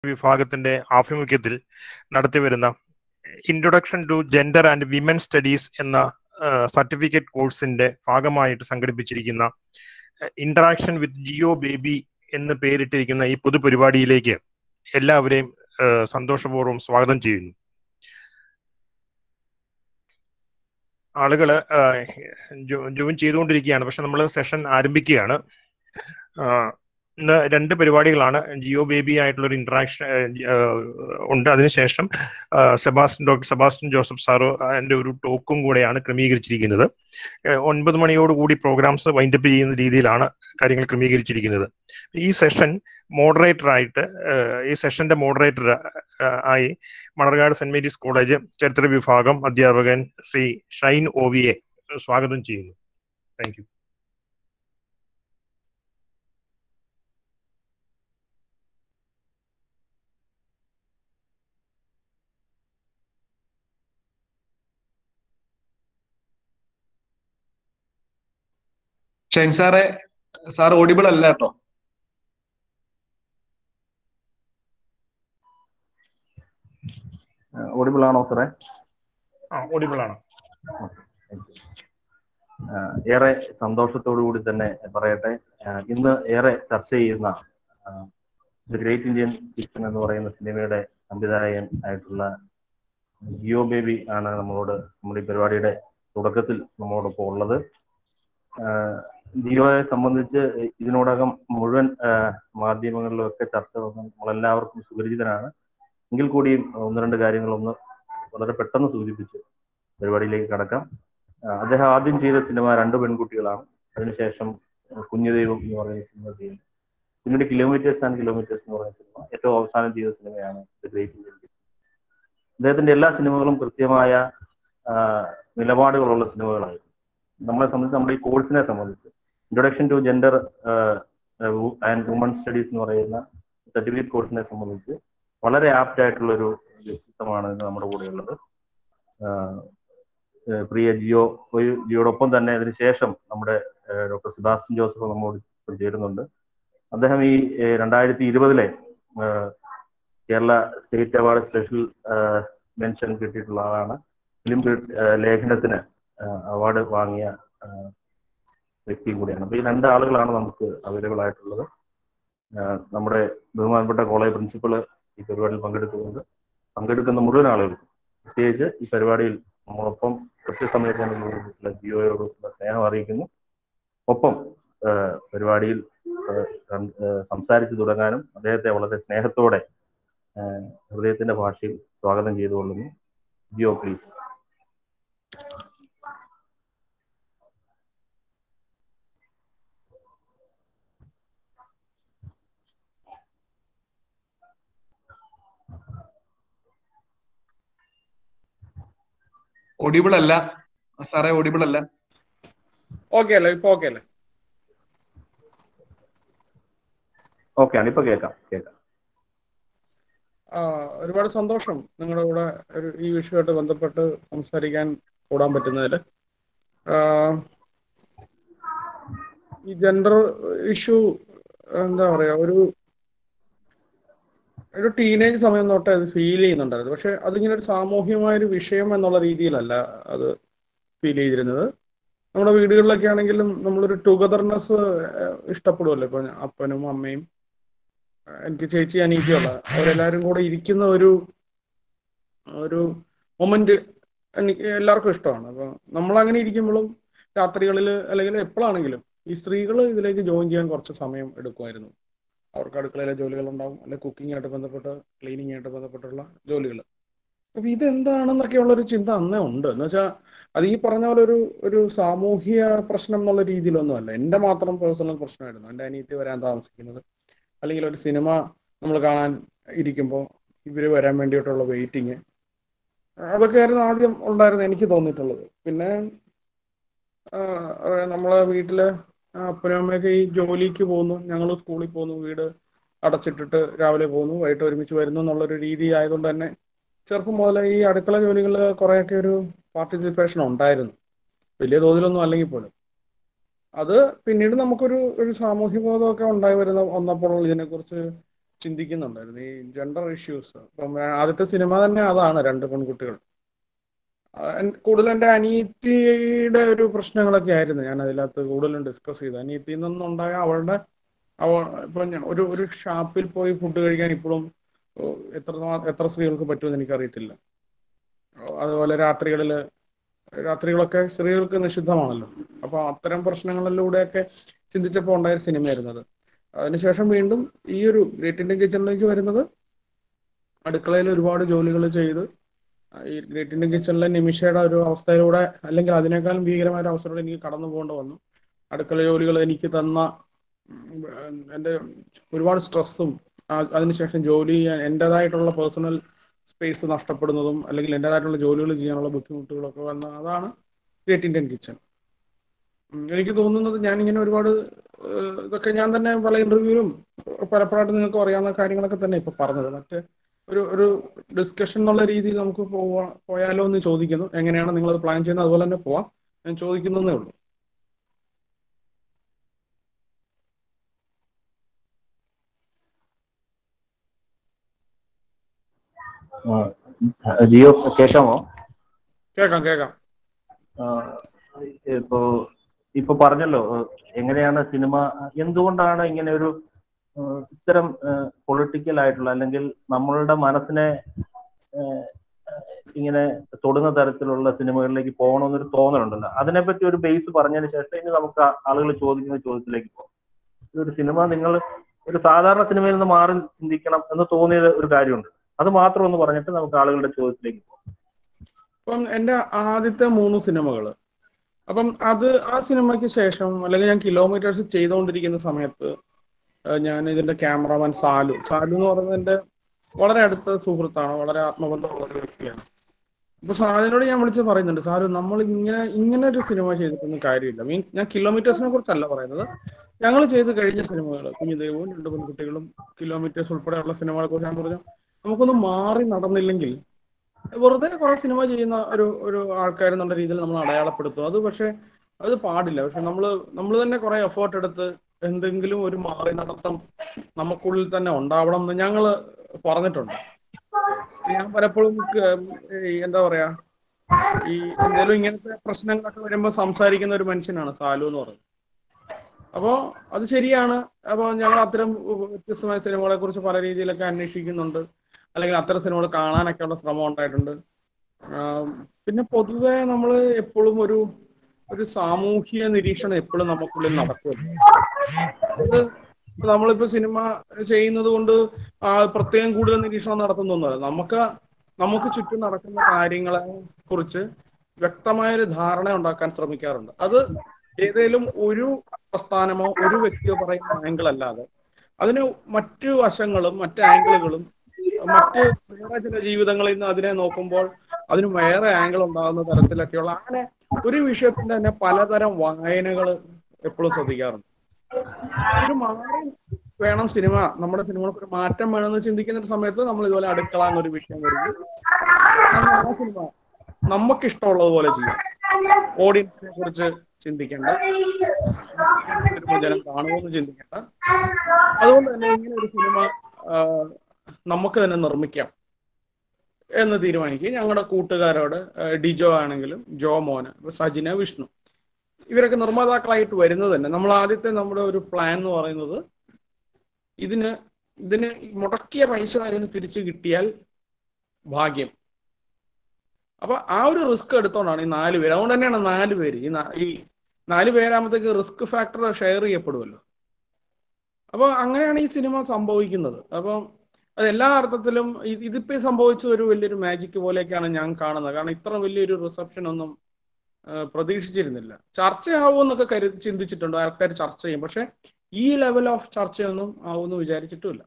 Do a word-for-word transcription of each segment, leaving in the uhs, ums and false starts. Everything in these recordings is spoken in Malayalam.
വിഭാഗത്തിന്റെ ആഭിമുഖ്യത്തിൽ നടത്തിവരുന്ന introduction to gender and women studies എന്ന സർട്ടിഫിക്കറ്റ് കോഴ്സിന്റെ ഭാഗമായിട്ട് സംഘടിപ്പിച്ചിരിക്കുന്ന ഇന്ററാക്ഷൻ വിത്ത് ജിയോ ബേബി എന്ന് പേരിട്ടിരിക്കുന്ന ഈ പൊതുപരിപാടിയിലേക്ക് എല്ലാവരെയും സന്തോഷപൂർവ്വം സ്വാഗതം ചെയ്യുന്നു. ആളുകള് ജോയിൻ ചെയ്തുകൊണ്ടിരിക്കുകയാണ്, പക്ഷെ നമ്മൾ സെഷൻ ആരംഭിക്കുകയാണ്. ഇന്ന് രണ്ട് പരിപാടികളാണ്. ജിയോ ബേബി ആയിട്ടുള്ള ഒരു ഇന്ററാക്ഷൻ ഉണ്ട്. അതിനുശേഷം സെബാസ്റ്റ്യൻ ഡോക്ടർ സെബാസ്റ്റ്യൻ ജോസഫ് സാറ് അതിൻ്റെ ഒരു ടോക്കും കൂടെയാണ് ക്രമീകരിച്ചിരിക്കുന്നത്. ഒൻപത് മണിയോടുകൂടി പ്രോഗ്രാംസ് വൈൻഡപ്പ് ചെയ്യുന്ന രീതിയിലാണ് കാര്യങ്ങൾ ക്രമീകരിച്ചിരിക്കുന്നത്. ഈ സെഷൻ മോഡറേറ്ററായിട്ട് ഈ സെഷന്റെ മോഡറേറ്റർ ആയി മണർകാട് സെന്റ് മേരീസ് കോളേജ് ചരിത്ര വിഭാഗം അധ്യാപകൻ ശ്രീ ഷൈൻ ഒ വിയെ സ്വാഗതം ചെയ്യുന്നു. Thank you. ഷൈൻ സാറെ, സാർ ഓഡിബിൾ അല്ല കേട്ടോ. ഓഡിബിൾ ആണോ സാറേ? ഓഡിബിൾ ആണ്. ഏറെ സന്തോഷത്തോടു കൂടി തന്നെ പറയട്ടെ, ഇന്ന് ഏറെ ചർച്ച ചെയ്യുന്ന ദി ഗ്രേറ്റ് ഇന്ത്യൻ കിച്ചൺ എന്ന് പറയുന്ന സിനിമയുടെ സംവിധായകൻ ആയിട്ടുള്ള ജിയോ ബേബി ആണ് നമ്മളോട് നമ്മുടെ ഈ പരിപാടിയുടെ തുടക്കത്തിൽ നമ്മളോടൊപ്പം ഉള്ളത്. ജിയോയെ സംബന്ധിച്ച് ഇതിനോടകം മുഴുവൻ മാധ്യമങ്ങളിലും ഒക്കെ ചർച്ച വന്ന് നമ്മളെല്ലാവർക്കും സുപരിചിതനാണ്. എങ്കിൽ കൂടിയും ഒന്ന് രണ്ട് കാര്യങ്ങളൊന്ന് വളരെ പെട്ടെന്ന് സൂചിപ്പിച്ച് പരിപാടിയിലേക്ക് കടക്കാം. അദ്ദേഹം ആദ്യം ചെയ്ത സിനിമ രണ്ട് പെൺകുട്ടികളാണ്. അതിനുശേഷം കുഞ്ഞുദൈവം എന്ന് പറയുന്ന സിനിമ ചെയ്തു. പിന്നീട് കിലോമീറ്റേഴ്സ് ആൻഡ് കിലോമീറ്റേഴ്സ് എന്ന് പറയുന്ന സിനിമ, ഏറ്റവും അവസാനം ചെയ്ത സിനിമയാണ് ദി ഗ്രേറ്റ് ഇന്ത്യൻ കിച്ചൺ. അദ്ദേഹത്തിന്റെ എല്ലാ സിനിമകളും കൃത്യമായ നിലപാടുകളുള്ള സിനിമകളായിരുന്നു. നമ്മളെ സംബന്ധിച്ച്, നമ്മുടെ ഈ കോഴ്സിനെ സംബന്ധിച്ച് introduction to gender and woman studies എന്ന് പറയുന്ന സർട്ടിഫിക്കറ്റ് കോഴ്സിനെ സംബന്ധിച്ച് വളരെ ആപ്റ്റ് ആയിട്ടുള്ളൊരു വ്യക്തിത്വമാണ് ഇന്ന് നമ്മുടെ കൂടെയുള്ളത്. പ്രിയ ജിയോ ജിയോടൊപ്പം തന്നെ അതിന് ശേഷം നമ്മുടെ ഡോക്ടർ സെബാസ്റ്റ്യൻ ജോസഫ് നമ്മോട് ചേരുന്നുണ്ട്. അദ്ദേഹം ഈ രണ്ടായിരത്തി ഇരുപതിലെ Kerala state award special mention കിട്ടിയിട്ടുള്ള ആളാണ്. ഫിലിം ലേഖനത്തിന് അവാർഡ് വാങ്ങിയ വ്യക്തിയും കൂടിയാണ്. അപ്പൊ ഈ രണ്ട് ആളുകളാണ് നമുക്ക് അവൈലബിൾ ആയിട്ടുള്ളത്. നമ്മുടെ ബഹുമാനപ്പെട്ട കോളേജ് പ്രിൻസിപ്പള് ഈ പരിപാടിയിൽ പങ്കെടുക്കുന്നുണ്ട്. പങ്കെടുക്കുന്ന മുഴുവൻ ആളുകൾക്കും, പ്രത്യേകിച്ച് ഈ പരിപാടിയിൽ നമ്മളൊപ്പം കൃത്യസമയത്ത് ജിയോയോടുള്ള സ്നേഹം അറിയിക്കുന്നു. ഒപ്പം പരിപാടിയിൽ സംസാരിച്ചു തുടങ്ങാനും അദ്ദേഹത്തെ വളരെ സ്നേഹത്തോടെ ഹൃദയത്തിന്റെ ഭാഷയിൽ സ്വാഗതം ചെയ്തുകൊള്ളുന്നു. ജിയോ പ്ലീസ്. ഓഡിബിൾ അല്ല സാറേ, ഓഡിബിൾ അല്ല. ഓക്കെ അല്ലേ? ഇപ്പൊ ഓക്കെ അല്ലേ? ഓക്കെ ആണ്, ഇപ്പൊ കേൾക്കാം കേൾക്കാം. ഒരുപാട് സന്തോഷം നിങ്ങളുടെ കൂടെ ഒരു ഈ വിഷയമായിട്ട് ബന്ധപ്പെട്ട് സംസാരിക്കാൻ കൂടാൻ പറ്റുന്നതിൽ. ഈ ജെൻഡർ ഇഷ്യൂ എന്താ പറയാ, ഒരു ഒരു ടീനേജ് സമയം തൊട്ടേ അത് ഫീൽ ചെയ്യുന്നുണ്ടായിരുന്നു. പക്ഷെ അതിങ്ങനെ ഒരു സാമൂഹികമായൊരു വിഷയം എന്നുള്ള രീതിയിലല്ല അത് ഫീൽ ചെയ്തിരുന്നത്. നമ്മുടെ വീടുകളിലൊക്കെ ആണെങ്കിലും നമ്മളൊരു ടുഗദർനെസ് ഇഷ്ടപ്പെടുമല്ലോ. ഇപ്പൊ അപ്പനും അമ്മയും എനിക്ക് ചേച്ചി അനീതിയുള്ള അവരെല്ലാവരും കൂടെ ഇരിക്കുന്ന ഒരു ഒരു മൊമെന്റ് എനിക്ക് എല്ലാവർക്കും ഇഷ്ടമാണ്. അപ്പൊ നമ്മളങ്ങനെ ഇരിക്കുമ്പോഴും രാത്രികളിൽ അല്ലെങ്കിൽ എപ്പോഴാണെങ്കിലും ഈ സ്ത്രീകൾ ഇതിലേക്ക് ജോയിൻ ചെയ്യാൻ കുറച്ച് സമയം എടുക്കുമായിരുന്നു. അവർക്ക് അടുക്കളയിലെ ജോലികളുണ്ടാവും, അല്ലെങ്കിൽ കുക്കിങ്ങായിട്ട് ബന്ധപ്പെട്ട് ക്ലീനിങ് ആയിട്ട് ബന്ധപ്പെട്ടുള്ള ജോലികൾ. അപ്പൊ ഇതെന്താണെന്നൊക്കെയുള്ളൊരു ചിന്ത അന്നേ ഉണ്ട്. എന്ന് വെച്ചാൽ അത് ഈ പറഞ്ഞ പോലെ ഒരു ഒരു സാമൂഹിക പ്രശ്നം എന്നുള്ള രീതിയിലൊന്നുമല്ല, എൻ്റെ മാത്രം പേഴ്സണൽ പ്രശ്നമായിരുന്നു. എൻ്റെ അനിയത്തി വരാൻ താമസിക്കുന്നത്, അല്ലെങ്കിൽ ഒരു സിനിമ നമ്മൾ കാണാൻ ഇരിക്കുമ്പോൾ ഇവർ വരാൻ വേണ്ടിയിട്ടുള്ള വെയിറ്റിങ്, അതൊക്കെയായിരുന്നു ആദ്യം ഉണ്ടായിരുന്നു എനിക്ക് തോന്നിയിട്ടുള്ളത്. പിന്നെ നമ്മളെ വീട്ടില് അപ്പനും അമ്മയൊക്കെ ഈ ജോലിക്ക് പോകുന്നു, ഞങ്ങൾ സ്കൂളിൽ പോകുന്നു, വീട് അടച്ചിട്ടിട്ട് രാവിലെ പോകുന്നു, വൈകിട്ട് ഒരുമിച്ച് വരുന്നു എന്നുള്ളൊരു രീതി ആയതുകൊണ്ട് തന്നെ ചെറുപ്പം മുതലേ ഈ അടുക്കള ജോലികളിൽ കുറേയൊക്കെ ഒരു പാർട്ടിസിപ്പേഷൻ ഉണ്ടായിരുന്നു, വലിയ തോതിലൊന്നും അല്ലെങ്കിൽ പോലും. അത് പിന്നീട് നമുക്കൊരു ഒരു സാമൂഹ്യ ബോധമൊക്കെ ഉണ്ടായി വരുന്ന വന്നപ്പോൾ ഇതിനെക്കുറിച്ച് ചിന്തിക്കുന്നുണ്ടായിരുന്നു ഈ ജെൻഡർ ഇഷ്യൂസ്. ഇപ്പം ആദ്യത്തെ സിനിമ തന്നെ അതാണ്, രണ്ട് പെൺകുട്ടികൾ. കൂടുതൽ എൻ്റെ അനിയത്തിയുടെ ഒരു പ്രശ്നങ്ങളൊക്കെ ആയിരുന്നു ഞാൻ അതിനകത്ത് കൂടുതലും ഡിസ്കസ് ചെയ്തത്. അനിയത്തിയിൽ നിന്നുണ്ടായ അവളുടെ അവ ഇപ്പം ഞാൻ ഒരു ഒരു ഷാപ്പിൽ പോയി ഫുഡ് കഴിക്കാൻ ഇപ്പോഴും എത്ര എത്ര സ്ത്രീകൾക്ക് പറ്റുമെന്ന് എനിക്കറിയത്തില്ല. അതുപോലെ രാത്രികളിൽ രാത്രികളൊക്കെ സ്ത്രീകൾക്ക് നിഷിദ്ധമാണല്ലോ. അപ്പോൾ അത്തരം പ്രശ്നങ്ങളിലൂടെയൊക്കെ ചിന്തിച്ചപ്പോൾ ഉണ്ടായ സിനിമയായിരുന്നത്. അതിനുശേഷം വീണ്ടും ഈ ഒരു ഗ്രേറ്റ് ഇന്ത്യൻ കിച്ചണിലേക്ക് വരുന്നത് അടുക്കളയിൽ ഒരുപാട് ജോലികൾ ചെയ്ത് ഈ ഗ്രേറ്റ് ഇന്ത്യൻ കിച്ചണിലെ നിമിഷയുടെ ഒരു അവസ്ഥയിലൂടെ, അല്ലെങ്കിൽ അതിനേക്കാളും ഭീകരമായ ഒരു അവസ്ഥയിലൂടെ എനിക്ക് കടന്നു പോകേണ്ടി വന്നു. അടുക്കള ജോലികൾ എനിക്ക് തന്ന എൻ്റെ ഒരുപാട് സ്ട്രെസ്സും അതിനുശേഷം ജോലി ചെയ്യാൻ എൻ്റെതായിട്ടുള്ള പേഴ്സണൽ സ്പേസ് നഷ്ടപ്പെടുന്നതും അല്ലെങ്കിൽ എൻ്റെതായിട്ടുള്ള ജോലികൾ ചെയ്യാനുള്ള ബുദ്ധിമുട്ടുകളൊക്കെ വന്ന അതാണ് ഗ്രേറ്റ് ഇന്ത്യൻ കിച്ചൺ. എനിക്ക് തോന്നുന്നത് ഞാനിങ്ങനെ ഒരുപാട് ഇതൊക്കെ ഞാൻ തന്നെ പല ഇന്റർവ്യൂവിലും പലപ്പോഴായിട്ട് നിങ്ങൾക്ക് അറിയാവുന്ന കാര്യങ്ങളൊക്കെ തന്നെ ഇപ്പൊ പറഞ്ഞത്. മറ്റേ ഒരു ഒരു ഡിസ്കഷൻ എന്നുള്ള രീതിയിൽ നമുക്ക് പോവാ പോയാലോ എന്ന് ചോദിക്കുന്നു. എങ്ങനെയാണ് നിങ്ങളത് പ്ലാൻ ചെയ്യുന്നത്? അതുപോലെ തന്നെ പോവാം, ഞാൻ ചോദിക്കുന്നതേ ഉള്ളൂ. ജിയോ കേൾക്കാമോ? കേൾക്കാം കേൾക്കാം. ഇപ്പോ ഇപ്പൊ പറഞ്ഞല്ലോ എങ്ങനെയാണ് സിനിമ, എന്തുകൊണ്ടാണ് ഇങ്ങനെ ഒരു ഇത്തരം പൊളിറ്റിക്കൽ ആയിട്ടുള്ള അല്ലെങ്കിൽ നമ്മളുടെ മനസ്സിനെ ഇങ്ങനെ തൊടുന്ന തരത്തിലുള്ള സിനിമകളിലേക്ക് പോകണമെന്നൊരു തോന്നലുണ്ടല്ലോ. അതിനെപ്പറ്റി ഒരു ബേസ് പറഞ്ഞതിന് ശേഷം ഇനി നമുക്ക് ആളുകൾ ചോദിക്കുന്ന ചോദ്യത്തിലേക്ക് പോകാം. ഒരു സിനിമ നിങ്ങൾ ഒരു സാധാരണ സിനിമയിൽ നിന്ന് മാറി ചിന്തിക്കണം എന്ന് തോന്നിയ ഒരു കാര്യമുണ്ട്. അത് മാത്രം ഒന്ന് പറഞ്ഞിട്ട് നമുക്ക് ആളുകളുടെ ചോദ്യത്തിലേക്ക് പോകാം. അപ്പം എൻ്റെ ആദ്യത്തെ മൂന്ന് സിനിമകൾ, അപ്പം അത് ആ സിനിമയ്ക്ക് ശേഷം അല്ലെങ്കിൽ ഞാൻ കിലോമീറ്റേഴ്സ് ചെയ്തുകൊണ്ടിരിക്കുന്ന സമയത്ത് ഞാൻ ഇതിന്റെ ക്യാമറാമാൻ സാലു സാലു എന്ന് പറയുന്നത് എൻ്റെ വളരെ അടുത്ത സുഹൃത്താണ്, വളരെ ആത്മബന്ധമുള്ള ഒരു വ്യക്തിയാണ്. അപ്പൊ സാലിനോട് ഞാൻ വിളിച്ച് പറയുന്നുണ്ട്, സാലു നമ്മൾ ഇങ്ങനെ ഇങ്ങനെ ഒരു സിനിമ ചെയ്തിട്ടൊന്നും കാര്യമില്ല. മീൻസ് ഞാൻ കിലോമീറ്റേഴ്സിനെ കുറിച്ചല്ല പറയുന്നത്, ഞങ്ങൾ ചെയ്ത് കഴിഞ്ഞ സിനിമകൾ കുഞ്ഞുദേവും രണ്ട് പെൺകുട്ടികളും കിലോമീറ്റേഴ്സ് ഉൾപ്പെടെയുള്ള സിനിമകളെ കുറിച്ച് ഞാൻ പറഞ്ഞു നമുക്കൊന്ന് മാറി നടന്നില്ലെങ്കിൽ വെറുതെ കുറെ സിനിമ ചെയ്യുന്ന ഒരു ഒരു ആൾക്കാരെന്നുള്ള രീതിയിൽ നമ്മൾ അടയാളപ്പെടുത്തും. അത് പക്ഷെ അത് പാടില്ല. പക്ഷെ നമ്മൾ നമ്മൾ തന്നെ കുറെ എഫേർട്ട് എടുത്ത് എന്തെങ്കിലും ഒരു മാറി നടത്തം നമുക്കുള്ളിൽ തന്നെ ഉണ്ടാവണം എന്ന് ഞങ്ങൾ പറഞ്ഞിട്ടുണ്ട്. ഞാൻ പലപ്പോഴും എന്താ പറയാ ഈ എന്തെങ്കിലും ഇങ്ങനത്തെ പ്രശ്നങ്ങളൊക്കെ വരുമ്പോൾ സംസാരിക്കുന്ന ഒരു മനുഷ്യനാണ് സാലു എന്ന് പറയുന്നത്. അപ്പോൾ അത് ശരിയാണ്. അപ്പോൾ ഞങ്ങൾ അത്തരം വ്യത്യസ്തമായ സിനിമകളെ കുറിച്ച് പല രീതിയിലൊക്കെ അന്വേഷിക്കുന്നുണ്ട്, അല്ലെങ്കിൽ അത്തരം സിനിമകൾ കാണാനൊക്കെ ഉള്ള ശ്രമം ഉണ്ടായിട്ടുണ്ട്. പിന്നെ പൊതുവെ നമ്മൾ എപ്പോഴും ഒരു ഒരു സാമൂഹിക നിരീക്ഷണം എപ്പോഴും നമുക്കുള്ളിൽ നടക്കുമല്ലോ. അത് നമ്മളിപ്പോ സിനിമ ചെയ്യുന്നത് കൊണ്ട് ആ പ്രത്യേകം കൂടുതൽ നിരീക്ഷണം നടത്തുന്നൊന്നുമല്ല. നമുക്ക് നമുക്ക് ചുറ്റും നടക്കുന്ന കാര്യങ്ങളെ കുറിച്ച് വ്യക്തമായൊരു ധാരണ ഉണ്ടാക്കാൻ ശ്രമിക്കാറുണ്ട്. അത് ഏതെങ്കിലും ഒരു പ്രസ്ഥാനമോ ഒരു വ്യക്തിയോ പറയുന്ന ആംഗിൾ അല്ലാതെ അതിന് മറ്റു വശങ്ങളും മറ്റു ആംഗിളുകളും മറ്റ് വേറെ ചില ജീവിതങ്ങളിൽ നിന്ന് അതിനെ നോക്കുമ്പോൾ അതിന് വേറെ ആംഗിൾ ഉണ്ടാകുന്ന തരത്തിലൊക്കെയുള്ള അങ്ങനെ ഒരു വിഷയത്തിന്റെ തന്നെ പലതരം വായനകൾ എപ്പോഴും ശ്രദ്ധിക്കാറുണ്ട്. ഒരു മാറി വേണം സിനിമ, നമ്മുടെ സിനിമകൾക്ക് ഒരു മാറ്റം വേണമെന്ന് ചിന്തിക്കുന്ന ഒരു സമയത്ത് നമ്മൾ ഇതുപോലെ അടുക്കള എന്നൊരു വിഷയം വരുമ്പോൾ അന്ന് ആ സിനിമ നമുക്കിഷ്ടമുള്ളതുപോലെ ചെയ്യാം. ഓഡിയൻസിനെ കുറിച്ച് ചിന്തിക്കേണ്ട, ജനം കാണുമോ എന്ന് ചിന്തിക്കേണ്ട. അതുകൊണ്ട് തന്നെ ഇങ്ങനെ ഒരു സിനിമ നമുക്ക് തന്നെ നിർമ്മിക്കാം എന്ന് തീരുമാനിക്കുകയും ഞങ്ങളുടെ കൂട്ടുകാരോട് ഡിജോ ആണെങ്കിലും ജോ മോന്, സജിന, വിഷ്ണു ഇവരൊക്കെ നിർമ്മാതാക്കളായിട്ട് വരുന്നത് തന്നെ നമ്മൾ ആദ്യത്തെ നമ്മുടെ ഒരു പ്ലാൻ എന്ന് പറയുന്നത് ഇതിന് ഇതിന് മുടക്കിയ പൈസ ഇതിന് തിരിച്ചു കിട്ടിയാൽ ഭാഗ്യം. അപ്പൊ ആ ഒരു റിസ്ക് എടുത്തോണ്ടാണ് ഈ നാല് പേര്. അതുകൊണ്ട് തന്നെയാണ് നാല് പേര് ഈ ഈ നാല് പേരാകുമ്പോഴത്തേക്ക് റിസ്ക് ഫാക്ടർ ഷെയർ ചെയ്യപ്പെടുമല്ലോ. അപ്പൊ അങ്ങനെയാണ് ഈ സിനിമ സംഭവിക്കുന്നത്. അപ്പം അത് എല്ലാ അർത്ഥത്തിലും ഇതിപ്പോ സംഭവിച്ച ഒരു വലിയൊരു മാജിക് പോലെയൊക്കെയാണ് ഞാൻ കാണുന്നത്. കാരണം ഇത്ര വലിയൊരു റിസപ്ഷൻ ഒന്നും പ്രതീക്ഷിച്ചിരുന്നില്ല. ചർച്ചയാവുമെന്നൊക്കെ കരുതി ചിന്തിച്ചിട്ടുണ്ട്, ആൾക്കാർ ചർച്ച ചെയ്യും. പക്ഷെ ഈ ലെവൽ ഓഫ് ചർച്ചയൊന്നും ആവുമെന്ന് വിചാരിച്ചിട്ടുമില്ല.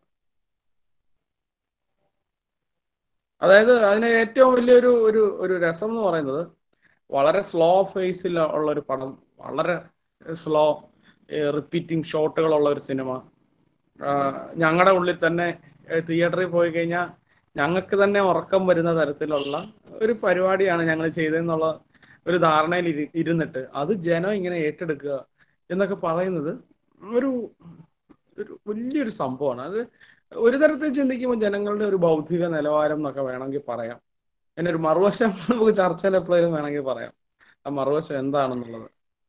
അതായത് അതിന് ഏറ്റവും വലിയൊരു ഒരു ഒരു രസം എന്ന് പറയുന്നത് വളരെ സ്ലോ ഫേസിൽ ഉള്ള ഒരു പടം, വളരെ സ്ലോ റിപ്പീറ്റിംഗ് ഷോട്ടുകളുള്ള ഒരു സിനിമ. ഞങ്ങളുടെ ഉള്ളിൽ തന്നെ തിയേറ്ററിൽ പോയി കഴിഞ്ഞാൽ ഞങ്ങൾക്ക് തന്നെ ഉറക്കം വരുന്ന തരത്തിലുള്ള ഒരു പരിപാടിയാണ് ഞങ്ങൾ ചെയ്തതെന്നുള്ള ഒരു ധാരണയിൽ ഇരുന്നിട്ട് അത് ജനം ഇങ്ങനെ ഏറ്റെടുക്കുക എന്നൊക്കെ പറയുന്നത് ഒരു ഒരു വലിയൊരു സംഭവമാണ്. അത് ഒരു തരത്തിൽ ചിന്തിക്കുമ്പോൾ ജനങ്ങളുടെ ഒരു ബൗദ്ധിക നിലവാരം എന്നൊക്കെ വേണമെങ്കിൽ പറയാം. എന്നെ ഒരു മറുവശം നമുക്ക് ചർച്ചയിൽ എപ്പോഴും വേണമെങ്കിൽ പറയാം ആ മറുവശം എന്താണെന്നുള്ളത്.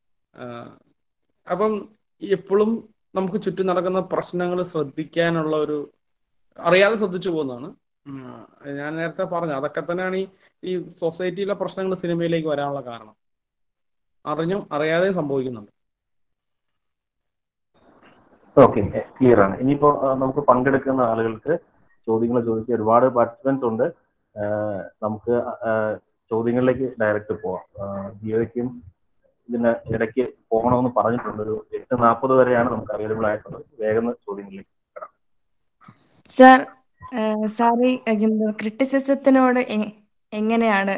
അപ്പം എപ്പോഴും നമുക്ക് ചുറ്റും നടക്കുന്ന പ്രശ്നങ്ങൾ ശ്രദ്ധിക്കാനുള്ള ഒരു അറിയാതെ ശ്രദ്ധിച്ചു പോകുന്നതാണ്. ഞാൻ നേരത്തെ പറഞ്ഞു അതൊക്കെ തന്നെയാണ് ഈ ഈ സൊസൈറ്റിയിലെ പ്രശ്നങ്ങൾ സിനിമയിലേക്ക് വരാനുള്ള കാരണം. അറിഞ്ഞും അറിയാതെ സംഭവിക്കുന്നുണ്ട്. ഓക്കെ, ക്ലിയർ ആണ്. ഇനിയിപ്പോ നമുക്ക് പങ്കെടുക്കുന്ന ആളുകൾക്ക് ചോദ്യങ്ങൾ ചോദിക്കുക. ഒരുപാട് പാർട്ടിസിപ്പൻസ് ഉണ്ട്. നമുക്ക് ചോദ്യങ്ങളിലേക്ക് ഡയറക്റ്റ് പോവാം. ജിയോയ്ക്കും ഇതിന് ഇടയ്ക്ക് പോകണമെന്ന് പറഞ്ഞിട്ടുണ്ട്. ഒരു എട്ട് നാൽപ്പത് വരെയാണ് നമുക്ക് അവൈലബിൾ ആയിട്ടുള്ളത്. വേഗം ചോദ്യങ്ങളിലേക്ക് കിടക്കാം. സാർ സാർ ഈ ക്രിറ്റിസിസത്തിനോട് എങ്ങനെയാണ്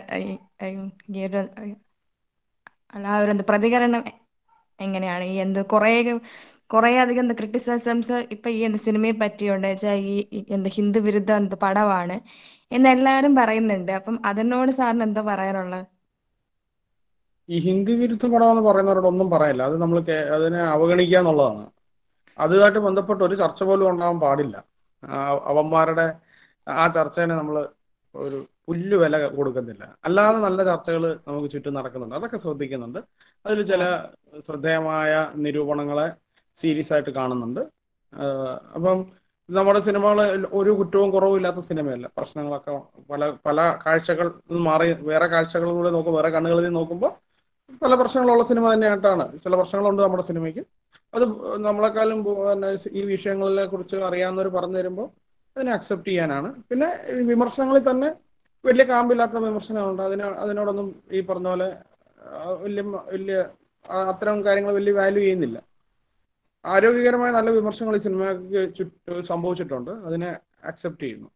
അല്ല ഒരു പ്രതികരണം എങ്ങനെയാണ്? ഈ എന്ത് കുറേ കുറേ അധികം എന്താ ക്രിറ്റിസിസംസ് ഇപ്പൊ ഈ എന്ത് സിനിമയെ പറ്റിയുണ്ട് വെച്ചാൽ ഈ എന്ത് ഹിന്ദു വിരുദ്ധ എന്ത് പടമാണ് എന്ന് എല്ലാവരും പറയുന്നുണ്ട്. അപ്പം അതിനോട് സാറിന് എന്താ പറയാനുള്ളത്? ഈ ഹിന്ദു വിരുദ്ധ പടം എന്ന് പറയുന്നവരോടൊന്നും പറയില്ല. അത് നമ്മൾ അതിനെ അവഗണിക്കുക എന്നുള്ളതാണ്. അതുമായിട്ട് ബന്ധപ്പെട്ട് ഒരു ചർച്ച പോലും ഉണ്ടാകാൻ പാടില്ല. അവന്മാരുടെ ആ ചർച്ചേനെ നമ്മൾ ഒരു പുല്ല് വില കൊടുക്കുന്നില്ല. അല്ലാതെ നല്ല ചർച്ചകൾ നമുക്ക് ചുറ്റും നടക്കുന്നുണ്ട്, അതൊക്കെ ശ്രദ്ധിക്കുന്നുണ്ട്. അതിൽ ചില ശ്രദ്ധേയമായ നിരൂപണങ്ങളെ സീരിയസ് ആയിട്ട് കാണുന്നുണ്ട്. അപ്പം നമ്മുടെ സിനിമകൾ ഒരു കുറ്റവും കുറവും ഇല്ലാത്ത സിനിമയല്ല. പ്രശ്നങ്ങളൊക്കെ പല പല കാഴ്ചകൾ മാറി വേറെ കാഴ്ചകളിലൂടെ നോക്കും, വേറെ കണ്ണുകളിൽ നിന്ന് നോക്കുമ്പോൾ പല പ്രശ്നങ്ങളുള്ള സിനിമ തന്നെയായിട്ടാണ്. ചില പ്രശ്നങ്ങളുണ്ട് നമ്മുടെ സിനിമയ്ക്ക്. അത് നമ്മളെക്കാളും പിന്നെ ഈ വിഷയങ്ങളെ കുറിച്ച് അറിയാവുന്നവർ പറഞ്ഞു തരുമ്പോൾ അതിനെ അക്സെപ്റ്റ് ചെയ്യാനാണ്. പിന്നെ വിമർശനങ്ങളിൽ തന്നെ വലിയ കാമ്പില്ലാത്ത വിമർശനമുണ്ട്. അതിന് അതിനോടൊന്നും ഈ പറഞ്ഞ പോലെ വലിയ വലിയ അത്തരം കാര്യങ്ങൾ വലിയ വാല്യൂ ചെയ്യുന്നില്ല. ആരോഗ്യകരമായ നല്ല വിമർശനങ്ങൾ ഈ സിനിമയ്ക്ക് ചുറ്റും സംഭവിച്ചിട്ടുണ്ട്. അതിനെ അക്സെപ്റ്റ് ചെയ്യുന്നു.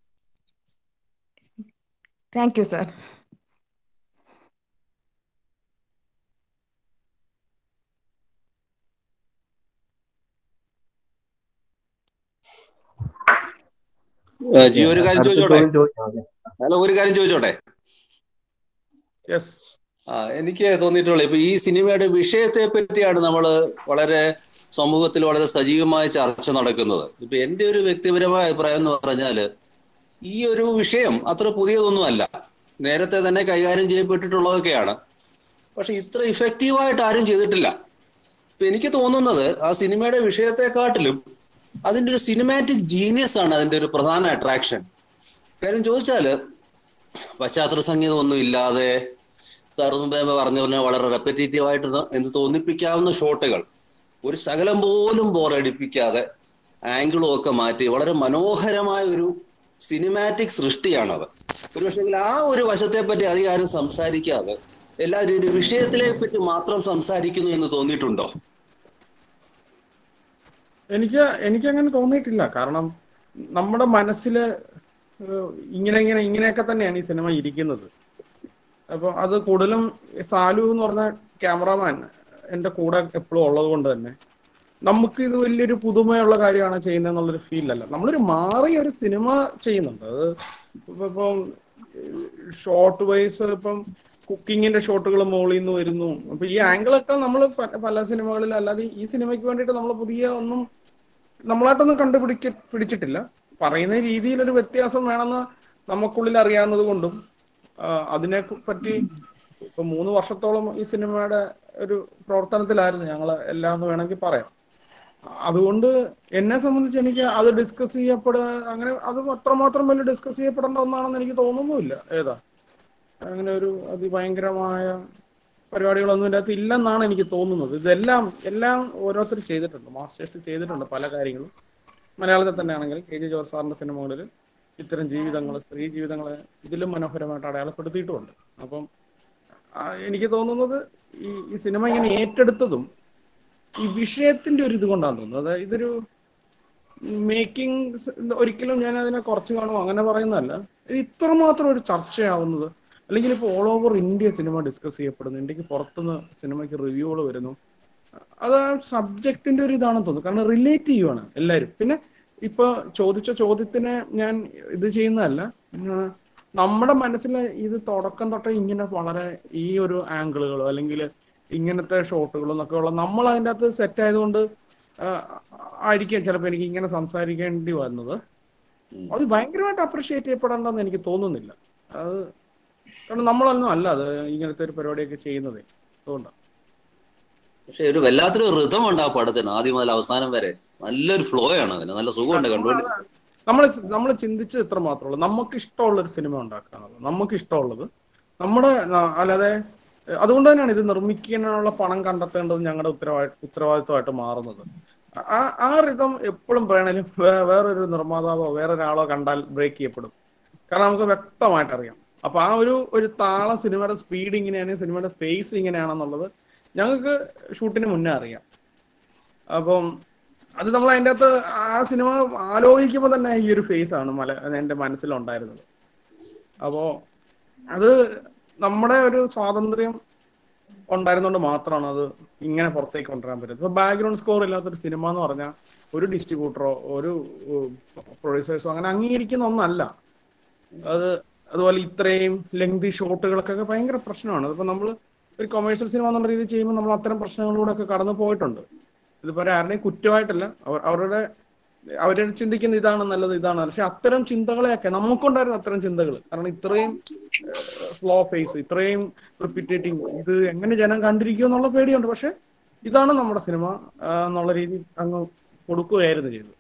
Thank you sir. ജി ഒരു കാര്യം ചോദിച്ചോട്ടെ? ഹലോ, ഒരു കാര്യം ചോദിച്ചോട്ടെ? യെസ്. ആ എനിക്ക് തോന്നിയിട്ടുള്ളത് ഇപ്പൊ ഈ സിനിമയുടെ വിഷയത്തെ പറ്റിയാണ് നമ്മൾ വളരെ സമൂഹത്തിൽ വളരെ സജീവമായ ചർച്ച നടക്കുന്നത്. ഇപ്പൊ എൻ്റെ ഒരു വ്യക്തിപരമായ അഭിപ്രായം എന്ന് പറഞ്ഞാല് ഈ ഒരു വിഷയം അത്ര പുതിയതൊന്നുമല്ല, നേരത്തെ തന്നെ കൈകാര്യം ചെയ്യപ്പെട്ടിട്ടുള്ളതൊക്കെയാണ്. പക്ഷെ ഇത്ര ഇഫക്റ്റീവായിട്ട് ആരും ചെയ്തിട്ടില്ല. ഇപ്പൊ എനിക്ക് തോന്നുന്നത് ആ സിനിമയുടെ വിഷയത്തെക്കാട്ടിലും അതിൻ്റെ ഒരു സിനിമാറ്റിക് ജീനിയസ് ആണ് അതിൻ്റെ ഒരു പ്രധാന അട്രാക്ഷൻ. കാര്യം ചോദിച്ചാല് പശ്ചാത്തല സംഗീതം ഒന്നും ഇല്ലാതെ സാർ മുമ്പേ പറഞ്ഞ പോലെ വളരെ റെപ്പറ്റേറ്റീവ് ആയിട്ട് എന്ന് തോന്നിപ്പിക്കാവുന്ന ഷോട്ടുകൾ, ഒരു ശകലം പോലും ബോറടിപ്പിക്കാതെ ആംഗിളും ഒക്കെ മാറ്റി വളരെ മനോഹരമായ ഒരു സിനിമാറ്റിക് സൃഷ്ടിയാണത്. ഒരു പക്ഷേ ആ ഒരു വശത്തെ പറ്റി അധികം ആരും സംസാരിക്കാതെ എല്ലാവരും ഒരു വിഷയത്തിലെ പറ്റി മാത്രം സംസാരിക്കുന്നു എന്ന് തോന്നിയിട്ടുണ്ടോ? എനിക്ക് എനിക്കങ്ങനെ തോന്നിയിട്ടില്ല. കാരണം നമ്മുടെ മനസ്സിൽ ഇങ്ങനെ ഇങ്ങനെ ഇങ്ങനെയൊക്കെ തന്നെയാണ് ഈ സിനിമ ഇരിക്കുന്നത്. അപ്പോൾ അത് കൂടുതലും സാലു എന്ന് പറഞ്ഞ ക്യാമറാമാൻ എൻ്റെ കൂടെ എപ്പോഴും ഉള്ളത് കൊണ്ട് തന്നെ നമുക്ക് ഇത് വലിയൊരു പുതുമയുള്ള കാര്യമാണ് ചെയ്യുന്നതെന്നുള്ളൊരു ഫീലല്ല. നമ്മളൊരു മാറിയ ഒരു സിനിമ ചെയ്യുന്നുണ്ട്. അത് ഇപ്പം ഷോർട്ട് വൈസ് ഇപ്പം കുക്കിങ്ങിന്റെ ഷോട്ടുകൾ മുകളിൽ നിന്ന് വരുന്നു. അപ്പൊ ഈ ആംഗിളൊക്കെ നമ്മൾ പല സിനിമകളിൽ അല്ലാതെ ഈ സിനിമയ്ക്ക് വേണ്ടിയിട്ട് നമ്മൾ പുതിയ ഒന്നും നമ്മളായിട്ടൊന്നും കണ്ടുപിടിക്ക പിടിച്ചിട്ടില്ല. പറയുന്ന രീതിയിലൊരു വ്യത്യാസം വേണമെന്ന് നമുക്കുള്ളിൽ അറിയാവുന്നത് കൊണ്ടും അതിനെ പറ്റി ഇപ്പൊ മൂന്ന് വർഷത്തോളം ഈ സിനിമയുടെ ഒരു പ്രവർത്തനത്തിലായിരുന്നു ഞങ്ങൾ എല്ലാം എന്ന് വേണമെങ്കിൽ പറയാം. അതുകൊണ്ട് എന്നെ സംബന്ധിച്ച് എനിക്ക് അത് ഡിസ്കസ് ചെയ്യപ്പെടുക അങ്ങനെ അത് അത്രമാത്രം വലിയ ഡിസ്കസ് ചെയ്യപ്പെടേണ്ട ഒന്നാണെന്ന് എനിക്ക് തോന്നുന്നുമില്ല. ഏതാ അങ്ങനെ ഒരു അതിഭയങ്കരമായ പരിപാടികളൊന്നും ഇതിൻ്റെ അകത്ത് ഇല്ലെന്നാണ് എനിക്ക് തോന്നുന്നത്. ഇതെല്ലാം എല്ലാം ഓരോരുത്തർ ചെയ്തിട്ടുണ്ട്, മാസ്റ്റേഴ്സ് ചെയ്തിട്ടുണ്ട് പല കാര്യങ്ങളും. മലയാളത്തിൽ തന്നെ ആണെങ്കിൽ കെ ജെ ജോർജ് സാറിൻ്റെ സിനിമകളിൽ ഇത്തരം ജീവിതങ്ങൾ, സ്ത്രീ ജീവിതങ്ങളെ ഇതിലും മനോഹരമായിട്ട് അടയാളപ്പെടുത്തിയിട്ടുമുണ്ട്. അപ്പം എനിക്ക് തോന്നുന്നത് ഈ ഈ സിനിമ ഇങ്ങനെ ഏറ്റെടുത്തതും ഈ വിഷയത്തിന്റെ ഒരു ഇത് കൊണ്ടാന്ന് തോന്നുന്നത്. അതായത് ഇതൊരു മേക്കിംഗ് ഒരിക്കലും ഞാൻ അതിനെ കുറച്ച് കാണുമോ അങ്ങനെ പറയുന്നതല്ല. ഇത് ഇത്രമാത്രം ഒരു ചർച്ചയാവുന്നത്, അല്ലെങ്കിൽ ഇപ്പോൾ all over India cinema discuss ചെയ്യപ്പെടുന്നു, ഇന്ത്യക്ക് പുറത്തുനിന്ന് സിനിമയ്ക്ക് റിവ്യൂകൾ വരുന്നു. അത് ആ സബ്ജക്റ്റിന്റെ ഒരു ഇതാണെന്ന് തോന്നുന്നു. കാരണം റിലേറ്റ് ചെയ്യുവാണ് എല്ലാവരും. പിന്നെ ഇപ്പൊ ചോദിച്ച ചോദ്യത്തിനെ ഞാൻ ഇത് ചെയ്യുന്നതല്ല, നമ്മുടെ മനസ്സിൽ ഇത് തുടക്കം തൊട്ടേ ഇങ്ങനെ വളരെ ഈ ഒരു ആംഗിളുകളോ അല്ലെങ്കിൽ ഇങ്ങനത്തെ ഷോട്ടുകളോ എന്നൊക്കെ ഉള്ള നമ്മൾ അതിൻ്റെ അകത്ത് സെറ്റ് ആയതുകൊണ്ട് ആയിരിക്കാം ചിലപ്പോൾ എനിക്ക് ഇങ്ങനെ സംസാരിക്കേണ്ടി വന്നത്. അത് ഭയങ്കരമായിട്ട് അപ്രിഷിയേറ്റ് ചെയ്യപ്പെടേണ്ടെന്ന് എനിക്ക് തോന്നുന്നില്ല. അത് കാരണം നമ്മളൊന്നും അല്ല അത് ഇങ്ങനത്തെ ഒരു പരിപാടിയൊക്കെ ചെയ്യുന്നത്. അതുകൊണ്ടാണ്. പക്ഷെ ഒരു വല്ലാത്തൊരു ഋതം ഉണ്ട് ആ പടത്തിന്, ആദ്യം മുതൽ അവസാനം വരെ നല്ലൊരു ഫ്ലോ ആണ് അതിന്, നല്ല സുഖമുണ്ട് കണ്ടുകൊണ്ട്. നമ്മൾ നമ്മൾ ചിന്തിച്ച് ഇത്ര മാത്രമേ ഉള്ളൂ, നമുക്ക് ഇഷ്ടമുള്ളൊരു സിനിമ ഉണ്ടാക്കാനുള്ളത്, നമുക്ക് ഇഷ്ടമുള്ളത് നമ്മുടെ, അല്ലാതെ അതുകൊണ്ട് തന്നെയാണ് ഇത് നിർമ്മിക്കാനുള്ള പണം കണ്ടെത്തേണ്ടത് ഞങ്ങളുടെ ഉത്തരവാദി ഉത്തരവാദിത്വമായിട്ട് മാറുന്നത്. ആ ആ റിതം എപ്പോഴും പറയണേലും വേറൊരു നിർമ്മാതാവോ വേറൊരാളോ കണ്ടാൽ ബ്രേക്ക് ചെയ്യപ്പെടും. കാരണം നമുക്ക് വ്യക്തമായിട്ട് അറിയാം. അപ്പൊ ആ ഒരു ഒരു താള സിനിമയുടെ സ്പീഡ് ഇങ്ങനെയാണ്, സിനിമയുടെ ഫേസ് ഇങ്ങനെയാണെന്നുള്ളത് ഞങ്ങൾക്ക് ഷൂട്ടിന് മുന്നേ അറിയാം. അപ്പം അത് നമ്മൾ അതിൻ്റെ അകത്ത് ആ സിനിമ ആലോചിക്കുമ്പോൾ തന്നെ ഈ ഒരു ഫേസ് ആണ് മല എൻ്റെ മനസ്സിലുണ്ടായിരുന്നത്. അപ്പോ അത് നമ്മുടെ ഒരു സ്വാതന്ത്ര്യം ഉണ്ടായിരുന്നോണ്ട് മാത്രമാണ് അത് ഇങ്ങനെ പുറത്തേക്ക് കൊണ്ടുവരാൻ പറ്റുന്നത്. ഇപ്പൊ ബാക്ക്ഗ്രൗണ്ട് സ്കോർ ഇല്ലാത്തൊരു സിനിമ എന്ന് പറഞ്ഞാൽ ഒരു ഡിസ്ട്രിബ്യൂട്ടറോ ഒരു പ്രൊഡ്യൂസേഴ്സോ അങ്ങനെ അംഗീകരിക്കുന്ന ഒന്നല്ല അത്. അതുപോലെ ഇത്രയും ലെങ്തി ഷോട്ടുകൾക്കൊക്കെ ഭയങ്കര പ്രശ്നമാണ്. അതിപ്പോ നമ്മൾ ഒരു കൊമേഴ്ഷ്യൽ സിനിമ എന്നുള്ള രീതിയിൽ ചെയ്യുമ്പോൾ നമ്മൾ അത്തരം പ്രശ്നങ്ങളിലൂടെ ഒക്കെ കടന്നു പോയിട്ടുണ്ട്. ഇതിപ്പോ ആരുടെയും കുറ്റമായിട്ടല്ല, അവർ അവരുടെ അവര് ചിന്തിക്കുന്ന ഇതാണ് നല്ലത്, ഇതാണ്. പക്ഷെ അത്തരം ചിന്തകളെയൊക്കെ നമുക്കുണ്ടായിരുന്ന അത്തരം ചിന്തകൾ, കാരണം ഇത്രയും സ്ലോ ഫേസ്, ഇത്രയും റിപ്പീറ്റേറ്റിംഗ്, ഇത് എങ്ങനെ ജനം കണ്ടിരിക്കും എന്നുള്ള പേടിയുണ്ട്. പക്ഷെ ഇതാണ് നമ്മുടെ സിനിമ എന്നുള്ള രീതി അങ്ങ് കൊടുക്കുകയായിരുന്നു ചെയ്തത്.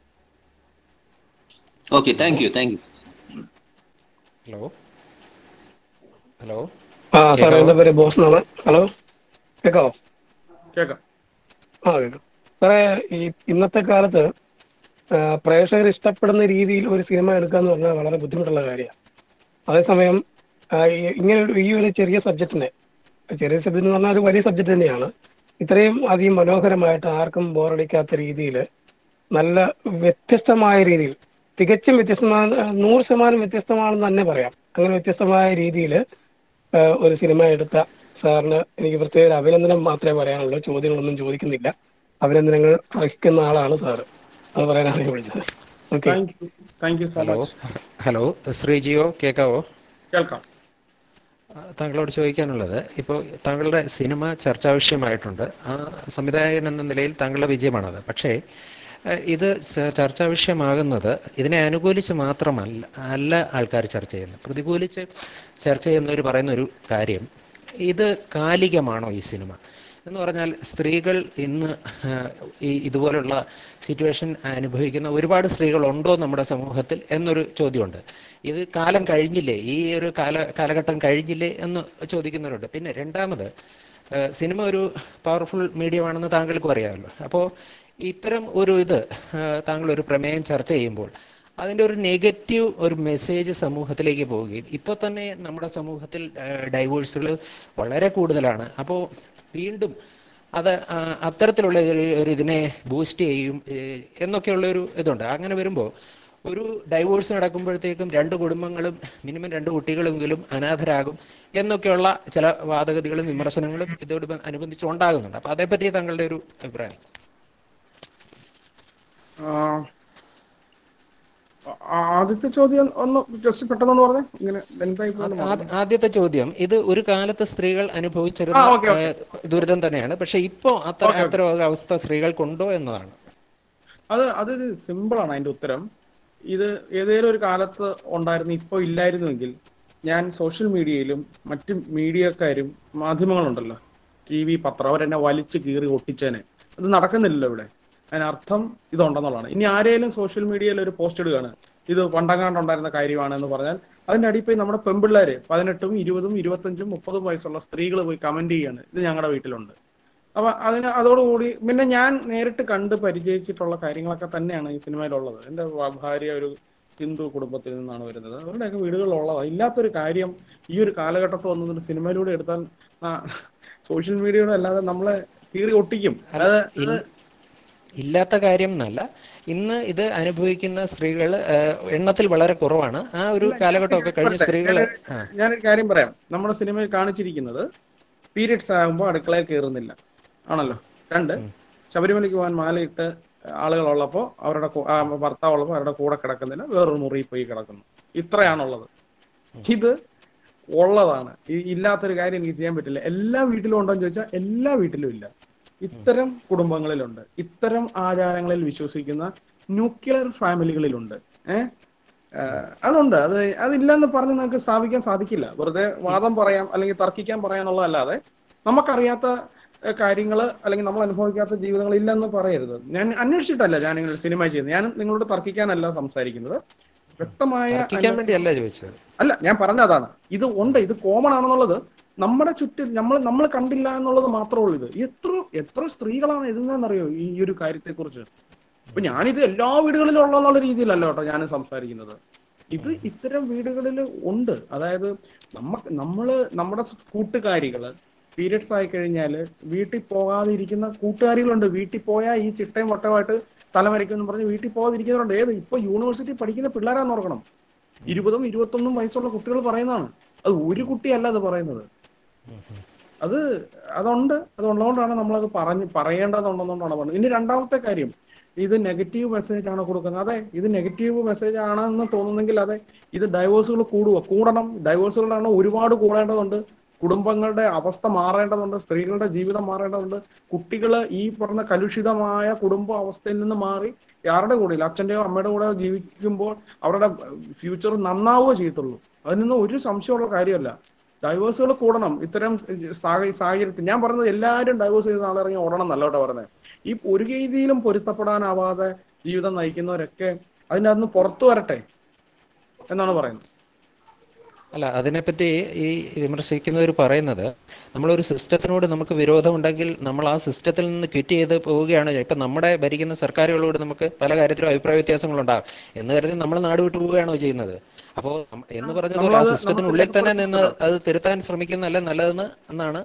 Okay, thank you thank you. Hello hello ആ സാറേ, എൻ്റെ പേര് ബോസ് എന്നാണ്. ഹലോ, കേൾക്കാവോ? കേൾക്കാം. ആ കേൾക്കാം സാറേ. ഈ ഇന്നത്തെ കാലത്ത് പ്രേക്ഷകർ ഇഷ്ടപ്പെടുന്ന രീതിയിൽ ഒരു സിനിമ എടുക്കുക എന്ന് പറഞ്ഞാൽ വളരെ ബുദ്ധിമുട്ടുള്ള കാര്യമാണ്. അതേസമയം ഇങ്ങനെ ഈ ഒരു ചെറിയ സബ്ജക്റ്റിനെ, ചെറിയ സബ്ജക്റ്റ് എന്ന് പറഞ്ഞാൽ ഒരു വലിയ സബ്ജക്റ്റ് തന്നെയാണ്, ഇത്രയും അധികം മനോഹരമായിട്ട് ആർക്കും ബോറടിക്കാത്ത രീതിയിൽ നല്ല വ്യത്യസ്തമായ രീതിയിൽ, തികച്ചും വ്യത്യസ്തമായ, നൂറ് ശതമാനം വ്യത്യസ്തമാണെന്ന് തന്നെ പറയാം, അങ്ങനെ വ്യത്യസ്തമായ രീതിയിൽ ഒരു സിനിമ എടുത്ത സാറിന് എനിക്ക് പ്രത്യേക അഭിനന്ദനം മാത്രമേ പറയാനുള്ളൂ. ചോദ്യങ്ങളൊന്നും ചോദിക്കുന്നില്ല, അഭിനന്ദനങ്ങൾ അർഹിക്കുന്ന ആളാണ് സാറ്. അത് പറയാനാണ് ഞാൻ വിളിച്ചത്. ഓക്കെ, ഹലോ ഹലോ ശ്രീജിയോ, കേൾക്കാവോ? കേൾക്കാം. താങ്കളോട് ചോദിക്കാനുള്ളത്, ഇപ്പോൾ താങ്കളുടെ സിനിമ ചർച്ചാ വിഷയമായിട്ടുണ്ട്. ആ സംവിധായകൻ എന്ന നിലയിൽ താങ്കളുടെ വിജയമാണത്. പക്ഷേ ഇത് ചർച്ചാ വിഷയമാകുന്നത് ഇതിനെ അനുകൂലിച്ച് മാത്രമല്ല അല്ല ആൾക്കാർ ചർച്ച ചെയ്യുന്നത്, പ്രതികൂലിച്ച് ചർച്ച ചെയ്യുന്നവർ പറയുന്ന ഒരു കാര്യം, ഇത് കാലികമാണോ ഈ സിനിമ എന്ന് പറഞ്ഞാൽ, സ്ത്രീകൾ ഇന്ന് ഈ ഇതുപോലുള്ള സിറ്റുവേഷൻ അനുഭവിക്കുന്ന ഒരുപാട് സ്ത്രീകളുണ്ടോ നമ്മുടെ സമൂഹത്തിൽ എന്നൊരു ചോദ്യമുണ്ട്. ഇത് കാലം കഴിഞ്ഞില്ലേ, ഈ ഒരു കാല കാലഘട്ടം കഴിഞ്ഞില്ലേ എന്ന് ചോദിക്കുന്നവരുണ്ട്. പിന്നെ രണ്ടാമത്, സിനിമ ഒരു പവർഫുൾ മീഡിയമാണെന്ന് താങ്കൾക്കും അറിയാമല്ലോ. അപ്പോൾ ഇത്തരം ഒരു ഇത് താങ്കൾ ഒരു പ്രമേയം ചർച്ച ചെയ്യുമ്പോൾ അതിൻ്റെ ഒരു നെഗറ്റീവ് ഒരു മെസ്സേജ് സമൂഹത്തിലേക്ക് പോവുകയും, ഇപ്പോൾ തന്നെ നമ്മുടെ സമൂഹത്തിൽ ഡൈവോഴ്സുകൾ വളരെ കൂടുതലാണ്. അപ്പോൾ വീണ്ടും അത് അത്തരത്തിലുള്ള ഒരു ഇതിനെ ബൂസ്റ്റ് ചെയ്യും എന്നൊക്കെയുള്ളൊരു ഇതുണ്ട്. അങ്ങനെ വരുമ്പോൾ ഒരു ഡൈവോഴ്സ് നടക്കുമ്പോഴത്തേക്കും രണ്ട് കുടുംബങ്ങളും മിനിമം രണ്ട് കുട്ടികളെങ്കിലും അനാഥരാകും എന്നൊക്കെയുള്ള ചില വാദഗതികളും വിമർശനങ്ങളും ഇതോട് അനുബന്ധിച്ച് ഉണ്ടാകുന്നുണ്ട്. അപ്പോൾ അതേപ്പറ്റി താങ്കളുടെ ഒരു അഭിപ്രായം? ആദ്യത്തെ ചോദ്യം ഒന്ന് ജസ്റ്റ് പെട്ടെന്ന് പറഞ്ഞേ. ഇങ്ങനെ ആദ്യത്തെ ചോദ്യം, ഇത് ഒരു കാലത്ത് സ്ത്രീകൾ അനുഭവിച്ചിരുന്ന ദുരിതം തന്നെയാണ്, പക്ഷെ ഇപ്പോ അത്ര അത്ര ഒരു അവസ്ഥ സ്ത്രീകൾക്കുണ്ടോ എന്നതാണ്. അത് അത് സിമ്പിളാണ് അതിന്റെ ഉത്തരം. ഇത് ഏതെങ്കിലും ഒരു കാലത്ത് ഉണ്ടായിരുന്നു, ഇപ്പോൾ ഇല്ലായിരുന്നുവെങ്കിൽ ഞാൻ സോഷ്യൽ മീഡിയയിലും മറ്റു മീഡിയക്കാരും മാധ്യമങ്ങളുണ്ടല്ലോ, ടി വി, പത്രം, അവരെന്നെ വലിച്ചു കീറി ഒട്ടിച്ചേനെ. അത് നടക്കുന്നില്ലല്ലോ ഇവിടെ. അതിനർത്ഥം ഇതുണ്ടെന്നുള്ളതാണ്. ഇനി ആരെങ്കിലും സോഷ്യൽ മീഡിയയിൽ ഒരു പോസ്റ്റ് ഇടുകയാണ്, ഇത് പണ്ടങ്ങാണ്ടുണ്ടായിരുന്ന കാര്യമാണ് എന്ന് പറഞ്ഞാൽ അതിൻ്റെ അടിയിൽ നമ്മുടെ പെൺപിള്ളേര് പതിനെട്ടും ഇരുപതും ഇരുപത്തഞ്ചും മുപ്പതും വയസ്സുള്ള സ്ത്രീകൾ പോയി കമന്റ് ചെയ്യാണ്, ഇത് ഞങ്ങളുടെ വീട്ടിലുണ്ട്. അപ്പൊ അതിന് അതോടുകൂടി പിന്നെ ഞാൻ നേരിട്ട് കണ്ട് പരിചയിച്ചിട്ടുള്ള കാര്യങ്ങളൊക്കെ തന്നെയാണ് ഈ സിനിമയിലുള്ളത്. എൻ്റെ ഭാര്യ ഒരു ഹിന്ദു കുടുംബത്തിൽ നിന്നാണ് വരുന്നത്, അവരുടെയൊക്കെ വീടുകളിലുള്ളതാണ്. ഇല്ലാത്തൊരു കാര്യം ഈ ഒരു കാലഘട്ടത്തിൽ വന്നതൊരു സിനിമയിലൂടെ എടുത്താൽ സോഷ്യൽ മീഡിയയുടെ അല്ലാതെ നമ്മളെ കീറി ഒട്ടിക്കും. അത് ഇല്ലാത്ത കാര്യം എന്നല്ല, ഇന്ന് ഇത് അനുഭവിക്കുന്ന സ്ത്രീകൾ എണ്ണത്തിൽ വളരെ കുറവാണ്. ആ ഒരു കാലഘട്ടമൊക്കെ കഴിഞ്ഞ സ്ത്രീകൾ. ഞാനൊരു കാര്യം പറയാം, നമ്മുടെ സിനിമയിൽ കാണിച്ചിരിക്കുന്നത് പീരിയഡ്സ് ആകുമ്പോൾ അടുക്കളയിൽ കയറുന്നില്ല ആണല്ലോ. രണ്ട്, ശബരിമലയ്ക്ക് പോകാൻ മാലയിട്ട് ആളുകളുള്ളപ്പോൾ അവരുടെ ഭർത്താവുള്ളപ്പോൾ അവരുടെ കൂടെ കിടക്കുന്നില്ല, വേറൊരു മുറിയിൽ പോയി കിടക്കുന്നു. ഇത്രയാണുള്ളത്. ഇത് ഉള്ളതാണ്. ഈ ഇല്ലാത്തൊരു കാര്യം എനിക്ക് ചെയ്യാൻ പറ്റില്ല. എല്ലാ വീട്ടിലും ഉണ്ടോ എന്ന് ചോദിച്ചാൽ എല്ലാ വീട്ടിലും ഇല്ല. ഇത്തരം കുടുംബങ്ങളിലുണ്ട്, ഇത്തരം ആചാരങ്ങളിൽ വിശ്വസിക്കുന്ന ന്യൂക്ലിയർ ഫാമിലികളിലുണ്ട്. ഏഹ് അതുണ്ട്. അത് അതില്ലെന്ന് പറഞ്ഞ് നമുക്ക് സ്ഥാപിക്കാൻ സാധിക്കില്ല. വെറുതെ വാദം പറയാം അല്ലെങ്കിൽ തർക്കിക്കാൻ പറയാന്നുള്ളതല്ലാതെ നമുക്കറിയാത്ത കാര്യങ്ങൾ അല്ലെങ്കിൽ നമ്മൾ അനുഭവിക്കാത്ത ജീവിതങ്ങൾ ഇല്ലെന്ന് പറയരുത്. ഞാൻ അന്വേഷിച്ചിട്ടല്ല ഞാൻ ഇങ്ങനെ സിനിമ ചെയ്യുന്നത്. ഞാൻ നിങ്ങളോട് തർക്കിക്കാനല്ല സംസാരിക്കുന്നത്. വ്യക്തമായ തർക്കിക്കാൻ വേണ്ടിയല്ല ചോദിച്ചത്. അല്ല, ഞാൻ പറഞ്ഞ അതാണ്. ഇത് ഉണ്ട്, ഇത് കോമൺ ആണെന്നുള്ളത് നമ്മുടെ ചുറ്റും നമ്മൾ നമ്മൾ കണ്ടില്ല എന്നുള്ളത് മാത്രമേ ഉള്ളൂ. ഇത് എത്ര എത്ര സ്ത്രീകളാണ് എഴുതുന്നതെന്നറിയോ ഈ ഒരു കാര്യത്തെ കുറിച്ച്. അപ്പൊ ഞാനിത് എല്ലാ വീടുകളിലും ഉള്ളതെന്നുള്ള രീതിയിലല്ല കേട്ടോ ഞാൻ സംസാരിക്കുന്നത്. ഇത് ഇത്തരം വീടുകളിൽ ഉണ്ട്. അതായത് നമ്മക്ക് നമ്മള് നമ്മുടെ കൂട്ടുകാരികള് പീരിയഡ്സ് ആയി കഴിഞ്ഞാല് വീട്ടിൽ പോകാതിരിക്കുന്ന കൂട്ടുകാരികളുണ്ട്. വീട്ടിൽ പോയാൽ ഈ ചിട്ടയും വട്ടമായിട്ട് തലമരിക്കുമെന്ന് പറഞ്ഞ് വീട്ടിൽ പോകാതിരിക്കുന്നവരുണ്ട്. ഏത് ഇപ്പൊ യൂണിവേഴ്സിറ്റി പഠിക്കുന്ന പിള്ളേരാന്ന് ഓർക്കണം. ഇരുപതും ഇരുപത്തൊന്നും വയസ്സുള്ള കുട്ടികൾ പറയുന്നതാണ്. അത് ഒരു കുട്ടിയല്ല അത് പറയുന്നത്. അത് അതുണ്ട്. അതുള്ളതുകൊണ്ടാണ് നമ്മളത് പറഞ്ഞ് പറയേണ്ടതുണ്ടെന്നുകൊണ്ടാണ് പറഞ്ഞത്. ഇനി രണ്ടാമത്തെ കാര്യം, ഇത് നെഗറ്റീവ് മെസ്സേജ് ആണ് കൊടുക്കുന്നത്. അതെ, ഇത് നെഗറ്റീവ് മെസ്സേജ് ആണെന്ന് തോന്നുന്നെങ്കിൽ അതെ, ഇത് ഡൈവേഴ്സുകൾ കൂടുക കൂടണം. ഡൈവേഴ്സുകളാണ് ഒരുപാട് കൂടേണ്ടതുണ്ട്. കുടുംബങ്ങളുടെ അവസ്ഥ മാറേണ്ടതുണ്ട്. സ്ത്രീകളുടെ ജീവിതം മാറേണ്ടതുണ്ട്. കുട്ടികൾ ഈ പറഞ്ഞ കലുഷിതമായ കുടുംബ അവസ്ഥയിൽ നിന്ന് മാറി ആരുടെ കൂടെ, അച്ഛൻ്റെയോ അമ്മയുടെ കൂടെ ജീവിക്കുമ്പോൾ അവരുടെ ഫ്യൂച്ചർ നന്നാവുകയോ ചെയ്യത്തുള്ളൂ. അതിൽ നിന്ന് ഒരു സംശയമുള്ള കാര്യമല്ല. ഡൈവേഴ്സുകൾ കൂടണം ഇത്തരം സാഹചര്യത്തിൽ. ഞാൻ പറഞ്ഞത് എല്ലാവരും ഡൈവേഴ്സ് ചെയ്ത ആളിറങ്ങി ഓടണം എന്നല്ല കേട്ടോ പറഞ്ഞത്. ഈ ഒരു രീതിയിലും പൊരുത്തപ്പെടാനാവാതെ ജീവിതം നയിക്കുന്നവരൊക്കെ അതിൻ്റെ അകത്ത് പുറത്തു വരട്ടെ എന്നാണ് പറയുന്നത്. അല്ല, അതിനെപ്പറ്റി ഈ വിമർശിക്കുന്നവർ പറയുന്നത്, നമ്മളൊരു സിസ്റ്റത്തിനോട് നമുക്ക് വിരോധമുണ്ടെങ്കിൽ നമ്മൾ ആ സിസ്റ്റത്തിൽ നിന്ന് ക്വിറ്റ് ചെയ്ത് പോവുകയാണ്. ഇപ്പം നമ്മുടെ ഭരിക്കുന്ന സർക്കാരുകളോട് നമുക്ക് പല കാര്യത്തിലും അഭിപ്രായ വ്യത്യാസങ്ങളുണ്ടാകും എന്ന് കരുതി നമ്മൾ നാട് വിട്ടു പോവുകയാണോ ചെയ്യുന്നത്? അപ്പോൾ എന്ന് പറഞ്ഞത് ആ സിസ്റ്റത്തിനുള്ളിൽ തന്നെ നിന്ന് അത് തിരുത്താൻ ശ്രമിക്കുന്നതല്ല നല്ലതെന്ന് എന്നാണ്.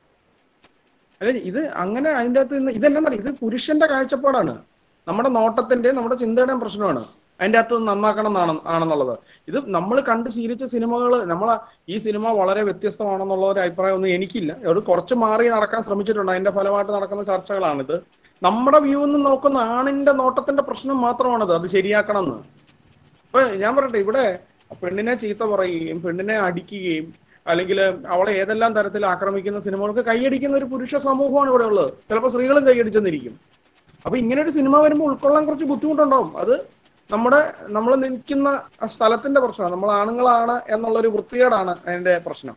അല്ലെ, ഇത് അങ്ങനെ അതിൻ്റെ അകത്ത് നിന്ന് ഇതെല്ലാം പറയും, ഇത് പുരുഷന്റെ കാഴ്ചപ്പാടാണ്. നമ്മുടെ നോട്ടത്തിന്റെയും നമ്മുടെ ചിന്തയുടെയും പ്രശ്നമാണ് അതിൻ്റെ അകത്ത് നന്നാക്കണം എന്നാണ് ആണെന്നുള്ളത്. ഇത് നമ്മൾ കണ്ട് ശീലിച്ച സിനിമകൾ, നമ്മൾ ഈ സിനിമ വളരെ വ്യത്യസ്തമാണെന്നുള്ള ഒരു അഭിപ്രായം ഒന്നും എനിക്കില്ല. ഒരു കുറച്ച് മാറി നടക്കാൻ ശ്രമിച്ചിട്ടുണ്ട്. അതിന്റെ ഫലമായിട്ട് നടക്കുന്ന ചർച്ചകളാണിത്. നമ്മുടെ വ്യൂ നിന്ന് നോക്കുന്ന ആണിന്റെ നോട്ടത്തിന്റെ പ്രശ്നം മാത്രമാണിത്. അത് ശരിയാക്കണം എന്ന്. ഇപ്പൊ ഞാൻ പറയട്ടെ, ഇവിടെ പെണ്ണിനെ ചീത്ത പറയുകയും പെണ്ണിനെ അടിക്കുകയും അല്ലെങ്കിൽ അവളെ ഏതെല്ലാം തരത്തിൽ ആക്രമിക്കുന്ന സിനിമകൾക്ക് കൈയടിക്കുന്ന ഒരു പുരുഷ സമൂഹമാണ് ഇവിടെ ഉള്ളത്. ചിലപ്പോൾ സ്ത്രീകളും കൈയടിച്ചെന്നിരിക്കും. അപ്പൊ ഇങ്ങനെ ഒരു സിനിമ വരുമ്പോൾ ഉൾക്കൊള്ളാൻ കുറച്ച് ബുദ്ധിമുട്ടുണ്ടാവും. അത് നമ്മുടെ നമ്മൾ നിൽക്കുന്ന സ്ഥലത്തിന്റെ പ്രശ്നമാണ്. നമ്മൾ ആണുങ്ങളാണ് എന്നുള്ളൊരു വൃത്തികേടാണ് അതിന്റെ പ്രശ്നം.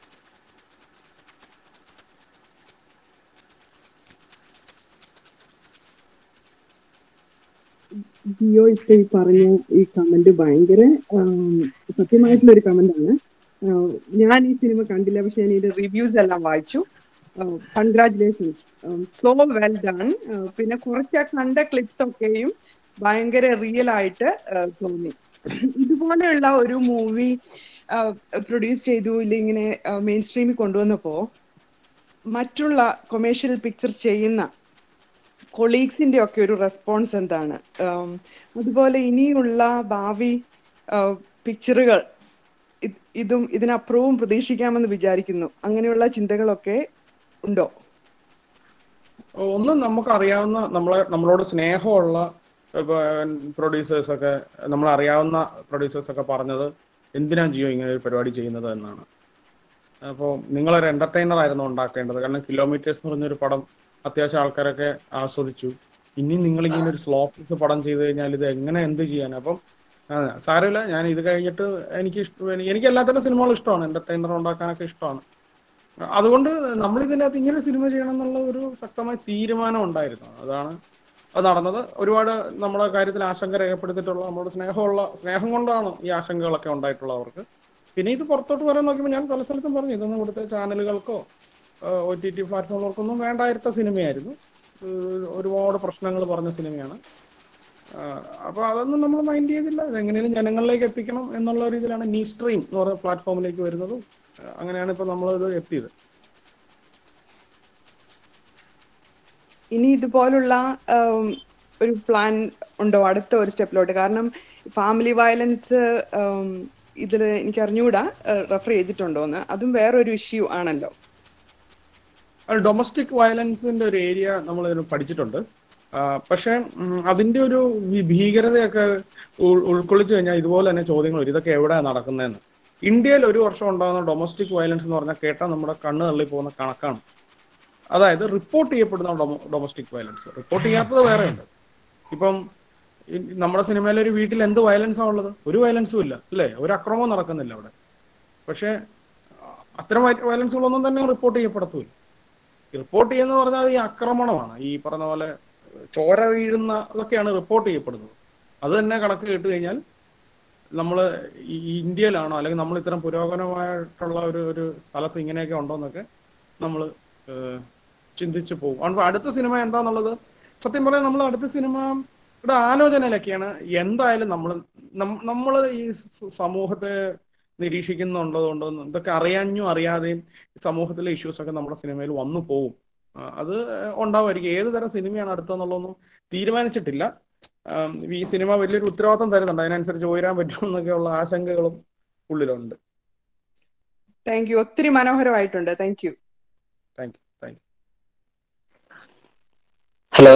ജിയോ ഇപ്പൊ ഈ പറഞ്ഞ ഈ കമന്റ് ഭയങ്കര സത്യമായിട്ടുള്ള ഒരു കമന്റ് ആണ്. ഞാൻ ഈ സിനിമ കണ്ടില്ല, പക്ഷെ ഞാൻ ഇതിന്റെ റിവ്യൂസ് എല്ലാം വായിച്ചു. Congratulations, so well done. പിന്നെ കുറച്ച് കണ്ട ക്ലിപ്സ് ഒക്കെയും ഭയങ്കര റിയൽ ആയിട്ട് തോന്നി. ഇതുപോലെയുള്ള ഒരു മൂവി പ്രൊഡ്യൂസ് ചെയ്തു ഇല്ല ഇങ്ങനെ മെയിൻ സ്ട്രീമിൽ കൊണ്ടുവന്നപ്പോ മറ്റുള്ള കൊമേഴ്ഷ്യൽ പിക്ചർസ് ചെയ്യുന്ന കൊളീഗ്സിന്റെ ഒക്കെ ഒരു റെസ്പോൺസ് എന്താണ്? അതുപോലെ ഇനിയുള്ള ഭാവി പിക്ചറുകൾ ഇതും ഇതിനപ്പുറവും പ്രതീക്ഷിക്കാമെന്ന് വിചാരിക്കുന്നു. അങ്ങനെയുള്ള ചിന്തകളൊക്കെ ഉണ്ടോ? ഒന്നും നമുക്കറിയാവുന്ന നമ്മളെ നമ്മളോട് സ്നേഹമുള്ള പ്രൊഡ്യൂസേഴ്സ് ഒക്കെ, നമ്മളറിയാവുന്ന പ്രൊഡ്യൂസേഴ്സ് ഒക്കെ പറഞ്ഞത് എന്തിനാ ജിയോ ഇങ്ങനെ ഒരു പരിപാടി ചെയ്യുന്നത് എന്നാണ്. അപ്പോൾ നിങ്ങളൊരു എന്റർടൈനർ ആയിരുന്നു ഉണ്ടാക്കേണ്ടത്. കാരണം കിലോമീറ്റേഴ്സ് എന്ന് പറഞ്ഞൊരു പടം അത്യാവശ്യം ആൾക്കാരൊക്കെ ആസ്വദിച്ചു. ഇനി നിങ്ങളിങ്ങനെ ഒരു സ്ലോ ഫിക്സ് പടം ചെയ്ത് കഴിഞ്ഞാൽ ഇത് എങ്ങനെ എന്ത് ചെയ്യാൻ? അപ്പം സാരമില്ല, ഞാൻ ഇത് കഴിഞ്ഞിട്ട് എനിക്ക് ഇഷ്ടം എനിക്ക് എല്ലാത്തരം സിനിമകളും ഇഷ്ടമാണ്. എന്റർടൈനർ ഉണ്ടാക്കാനൊക്കെ ഇഷ്ടമാണ്. അതുകൊണ്ട് നമ്മൾ ഇതിനകത്ത് ഇങ്ങനെ സിനിമ ചെയ്യണം എന്നുള്ള ഒരു ശക്തമായ തീരുമാനം ഉണ്ടായിരുന്നു. അതാണ് അത് നടന്നത്. ഒരുപാട് നമ്മുടെ കാര്യത്തിൽ ആശങ്ക രേഖപ്പെടുത്തിയിട്ടുള്ള, നമ്മുടെ സ്നേഹമുള്ള സ്നേഹം കൊണ്ടാണ് ഈ ആശങ്കകളൊക്കെ ഉണ്ടായിട്ടുള്ളത് അവർക്ക്. പിന്നെ ഇത് പുറത്തോട്ട് വരാൻ നോക്കിയപ്പോൾ ഞാൻ പല സ്ഥലത്തും പറഞ്ഞു, ഇതൊന്നും ഇവിടുത്തെ ചാനലുകൾക്കോ ഒ ടി ടി പ്ലാറ്റ്ഫോമുകൾക്കൊന്നും വേണ്ടായിരുത്ത സിനിമയായിരുന്നു. ഒരുപാട് പ്രശ്നങ്ങൾ പറഞ്ഞ സിനിമയാണ്. അപ്പോൾ അതൊന്നും നമ്മൾ മൈൻഡ് ചെയ്തില്ല. ഇതെങ്ങനെയും ജനങ്ങളിലേക്ക് എത്തിക്കണം എന്നുള്ള രീതിയിലാണ് നീ സ്ട്രീം എന്ന് പറയുന്ന പ്ലാറ്റ്ഫോമിലേക്ക് വരുന്നതും. അങ്ങനെയാണ് ഇപ്പൊ നമ്മളിത് എത്തിയത്. ഇനി ഇതുപോലുള്ള ഒരു പ്ലാൻ ഉണ്ടോ അടുത്ത ഒരു സ്റ്റെപ്പിലോട്ട്? കാരണം ഫാമിലി വയലൻസ് ഇതിൽ എനിക്ക് അറിഞ്ഞുകൂടാ റെഫർ ചെയ്തിട്ടുണ്ടോന്ന്. അതും വേറൊരു ഇഷ്യൂ ആണല്ലോ. ഡൊമസ്റ്റിക് വയലൻസിന്റെ ഒരു ഏരിയ നമ്മൾ പഠിച്ചിട്ടുണ്ട്. പക്ഷെ അതിന്റെ ഒരു ഭീകരതയൊക്കെ ഉൾക്കൊള്ളിച്ചു കഴിഞ്ഞാൽ ഇതുപോലെ തന്നെ ചോദ്യങ്ങൾ വരും, ഇതൊക്കെ എവിടെയാണ് നടക്കുന്നതെന്ന്. ഇന്ത്യയിൽ ഒരു വർഷം ഉണ്ടാകുന്ന ഡൊമസ്റ്റിക് വയലൻസ് എന്ന് പറഞ്ഞാൽ കേട്ടാൽ നമ്മുടെ കണ്ണ് തള്ളി പോകുന്ന കണക്കാണ്. അതായത് റിപ്പോർട്ട് ചെയ്യപ്പെടുന്ന ഡൊമസ്റ്റിക് വയലൻസ്, റിപ്പോർട്ട് ചെയ്യാത്തത് വേറെ ഉണ്ട്. ഇപ്പം നമ്മുടെ സിനിമയിലെ ഒരു വീട്ടിൽ എന്ത് വയലൻസാണ് ഉള്ളത്? ഒരു വയലൻസും ഇല്ല അല്ലേ, ഒരു അക്രമവും നടക്കുന്നില്ല അവിടെ. പക്ഷേ അത്തരം വയലൻസുകളൊന്നും തന്നെ റിപ്പോർട്ട് ചെയ്യപ്പെടത്തുമില്ല. റിപ്പോർട്ട് ചെയ്യുന്നത് പറഞ്ഞാൽ ഈ ആക്രമണമാണ്, ഈ പറഞ്ഞ പോലെ ചോര വീഴുന്ന അതൊക്കെയാണ് റിപ്പോർട്ട് ചെയ്യപ്പെടുന്നത്. അത് തന്നെ കണക്ക് കേട്ട് കഴിഞ്ഞാൽ നമ്മൾ ഈ ഇന്ത്യയിലാണോ അല്ലെങ്കിൽ നമ്മൾ ഇത്തരം പുരോഗമനമായിട്ടുള്ള ഒരു ഒരു സ്ഥലത്ത് ഇങ്ങനെയൊക്കെ ഉണ്ടോയെന്നൊക്കെ നമ്മൾ ചിന്തിച്ചു പോകും. അപ്പോൾ അടുത്ത സിനിമ എന്താണെന്നുള്ളത് സത്യം പറയാൻ നമ്മൾ അടുത്ത സിനിമയുടെ ആലോചനയിലൊക്കെയാണ്. എന്തായാലും നമ്മൾ നമ്മൾ ഈ സമൂഹത്തെ നിരീക്ഷിക്കുന്നുണ്ടതുകൊണ്ട് ഇതൊക്കെ അറിയാഞ്ഞും അറിയാതെയും സമൂഹത്തിലെ ഇഷ്യൂസൊക്കെ നമ്മുടെ സിനിമയിൽ വന്നു പോകും. അത് ഉണ്ടാവുമായിരിക്കും. ഏത് തരം സിനിമയാണ് അടുത്തെന്നുള്ളതൊന്നും തീരുമാനിച്ചിട്ടില്ല. ഈ സിനിമ വലിയൊരു ഉത്തരവാദിത്വം തരുന്നുണ്ട്, അതിനനുസരിച്ച് ഉയരാൻ പറ്റുമെന്നൊക്കെയുള്ള ആശങ്കകളും ഉള്ളിലുണ്ട്. Thank you. ഒത്തിരി മനോഹരമായിട്ടുണ്ട്. Thank you. Thank you thank you. Hello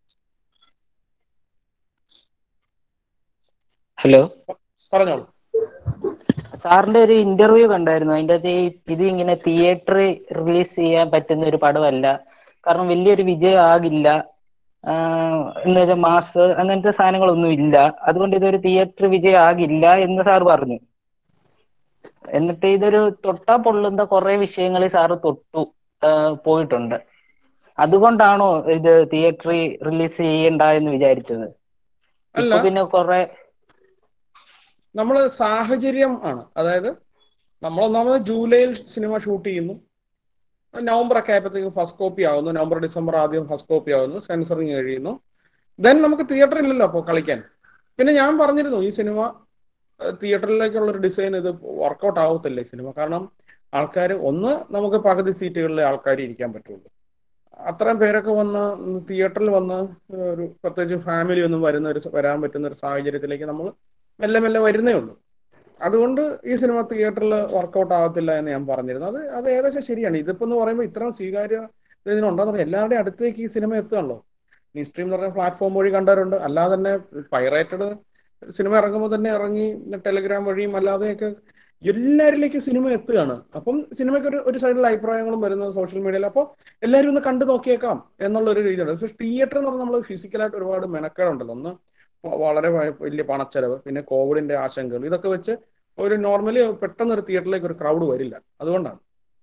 hello പറഞ്ഞോളൂ. സാറിന്റെ ഒരു ഇന്റർവ്യൂ കണ്ടായിരുന്നു. അതിൻ്റെ അകത്ത് ഇത് ഇങ്ങനെ തിയേറ്ററിൽ റിലീസ് ചെയ്യാൻ പറ്റുന്ന ഒരു പടമല്ല, കാരണം വലിയൊരു വിജയം ആകില്ല എന്ന് വെച്ചാൽ മാസ് അങ്ങനത്തെ സാധനങ്ങളൊന്നും ഇല്ല, അതുകൊണ്ട് ഇതൊരു തിയേറ്റർ വിജയം ആകില്ല എന്ന് സാർ പറഞ്ഞു. എന്നിട്ട് ഇതൊരു തൊട്ടാ പൊള്ളുന്ന കുറെ വിഷയങ്ങളിൽ സാറ് തൊട്ടു പോയിട്ടുണ്ട്. അതുകൊണ്ടാണോ ഇത് തിയേറ്ററിൽ റിലീസ് ചെയ്യണ്ട എന്ന് വിചാരിച്ചത്? ഇപ്പൊ പിന്നെ കുറെ നമ്മൾ സാഹചര്യം ആണ്. അതായത് നമ്മളൊന്നാമത് ജൂലൈയിൽ സിനിമ ഷൂട്ട് ചെയ്യുന്നു, നവംബർ ഒക്കെ ആയപ്പോഴത്തേക്കും ഫസ്റ്റ് കോപ്പി ആവുന്നു, നവംബർ ഡിസംബർ ആദ്യം ഫസ്റ്റ് കോപ്പി ആവുന്നു, സെൻസറിങ് കഴിയുന്നു, ദെൻ നമുക്ക് തിയേറ്റർ ഇല്ലല്ലോ അപ്പോൾ കളിക്കാൻ. പിന്നെ ഞാൻ പറഞ്ഞിരുന്നു ഈ സിനിമ തിയേറ്ററിലേക്കുള്ള ഒരു ഡിസൈൻ ഇത് വർക്കൗട്ട് ആവത്തില്ല ഈ സിനിമ. കാരണം ആൾക്കാർ ഒന്ന് നമുക്ക് പകുതി സീറ്റുകളിലെ ആൾക്കാർ ഇരിക്കാൻ പറ്റുള്ളൂ. അത്രയും പേരൊക്കെ വന്ന് തിയേറ്ററിൽ വന്ന് ഒരു പ്രത്യേകിച്ച് ഫാമിലി ഒന്നും വരുന്ന ഒരു വരാൻ പറ്റുന്ന ഒരു സാഹചര്യത്തിലേക്ക് നമ്മൾ മെല്ലെ മെല്ലെ വരുന്നേ ഉള്ളൂ. അതുകൊണ്ട് ഈ സിനിമ തിയേറ്ററിൽ വർക്കൗട്ട് ആകത്തില്ല എന്ന് ഞാൻ പറഞ്ഞിരുന്നു. അത് അത് ഏകദേശം ശരിയാണ്. ഇതിപ്പോ എന്ന് പറയുമ്പോൾ ഇത്രയും സ്വീകാര്യ ഇതിനുണ്ടെന്ന് പറഞ്ഞാൽ എല്ലാവരുടെയും അടുത്തേക്ക് ഈ സിനിമ എത്തുകയാണല്ലോ. ഈ സ്ട്രീം എന്ന് പറഞ്ഞ പ്ലാറ്റ്ഫോം വഴി കണ്ടവരുണ്ട്, അല്ലാതെ തന്നെ പൈറേറ്റഡ് സിനിമ ഇറങ്ങുമ്പോൾ തന്നെ ഇറങ്ങി ടെലിഗ്രാം വഴിയും അല്ലാതെയൊക്കെ എല്ലാവരിലേക്കും സിനിമ എത്തുകയാണ്. അപ്പം സിനിമയ്ക്ക് ഒരു ഒരു സൈഡിൽ അഭിപ്രായങ്ങളും വരുന്നത് സോഷ്യൽ മീഡിയയിൽ. അപ്പോൾ എല്ലാവരും ഒന്ന് കണ്ടു നോക്കിയേക്കാം എന്നുള്ളൊരു രീതിയാണ്. പക്ഷേ തിയേറ്റർ എന്ന് പറഞ്ഞാൽ നമ്മൾ ഫിസിക്കലായിട്ട് ഒരുപാട് മെനക്കേടുണ്ടല്ലോ. ഒന്ന് വളരെ വലിയ പണച്ചെലവ്, പിന്നെ കോവിഡിന്റെ ആശങ്കകൾ, ഇതൊക്കെ വെച്ച് ഒരു നോർമലി പെട്ടെന്ന് ഒരു തിയേറ്ററിലേക്ക് ഒരു ക്രൗഡ് വരില്ല. അതുകൊണ്ടാണ്.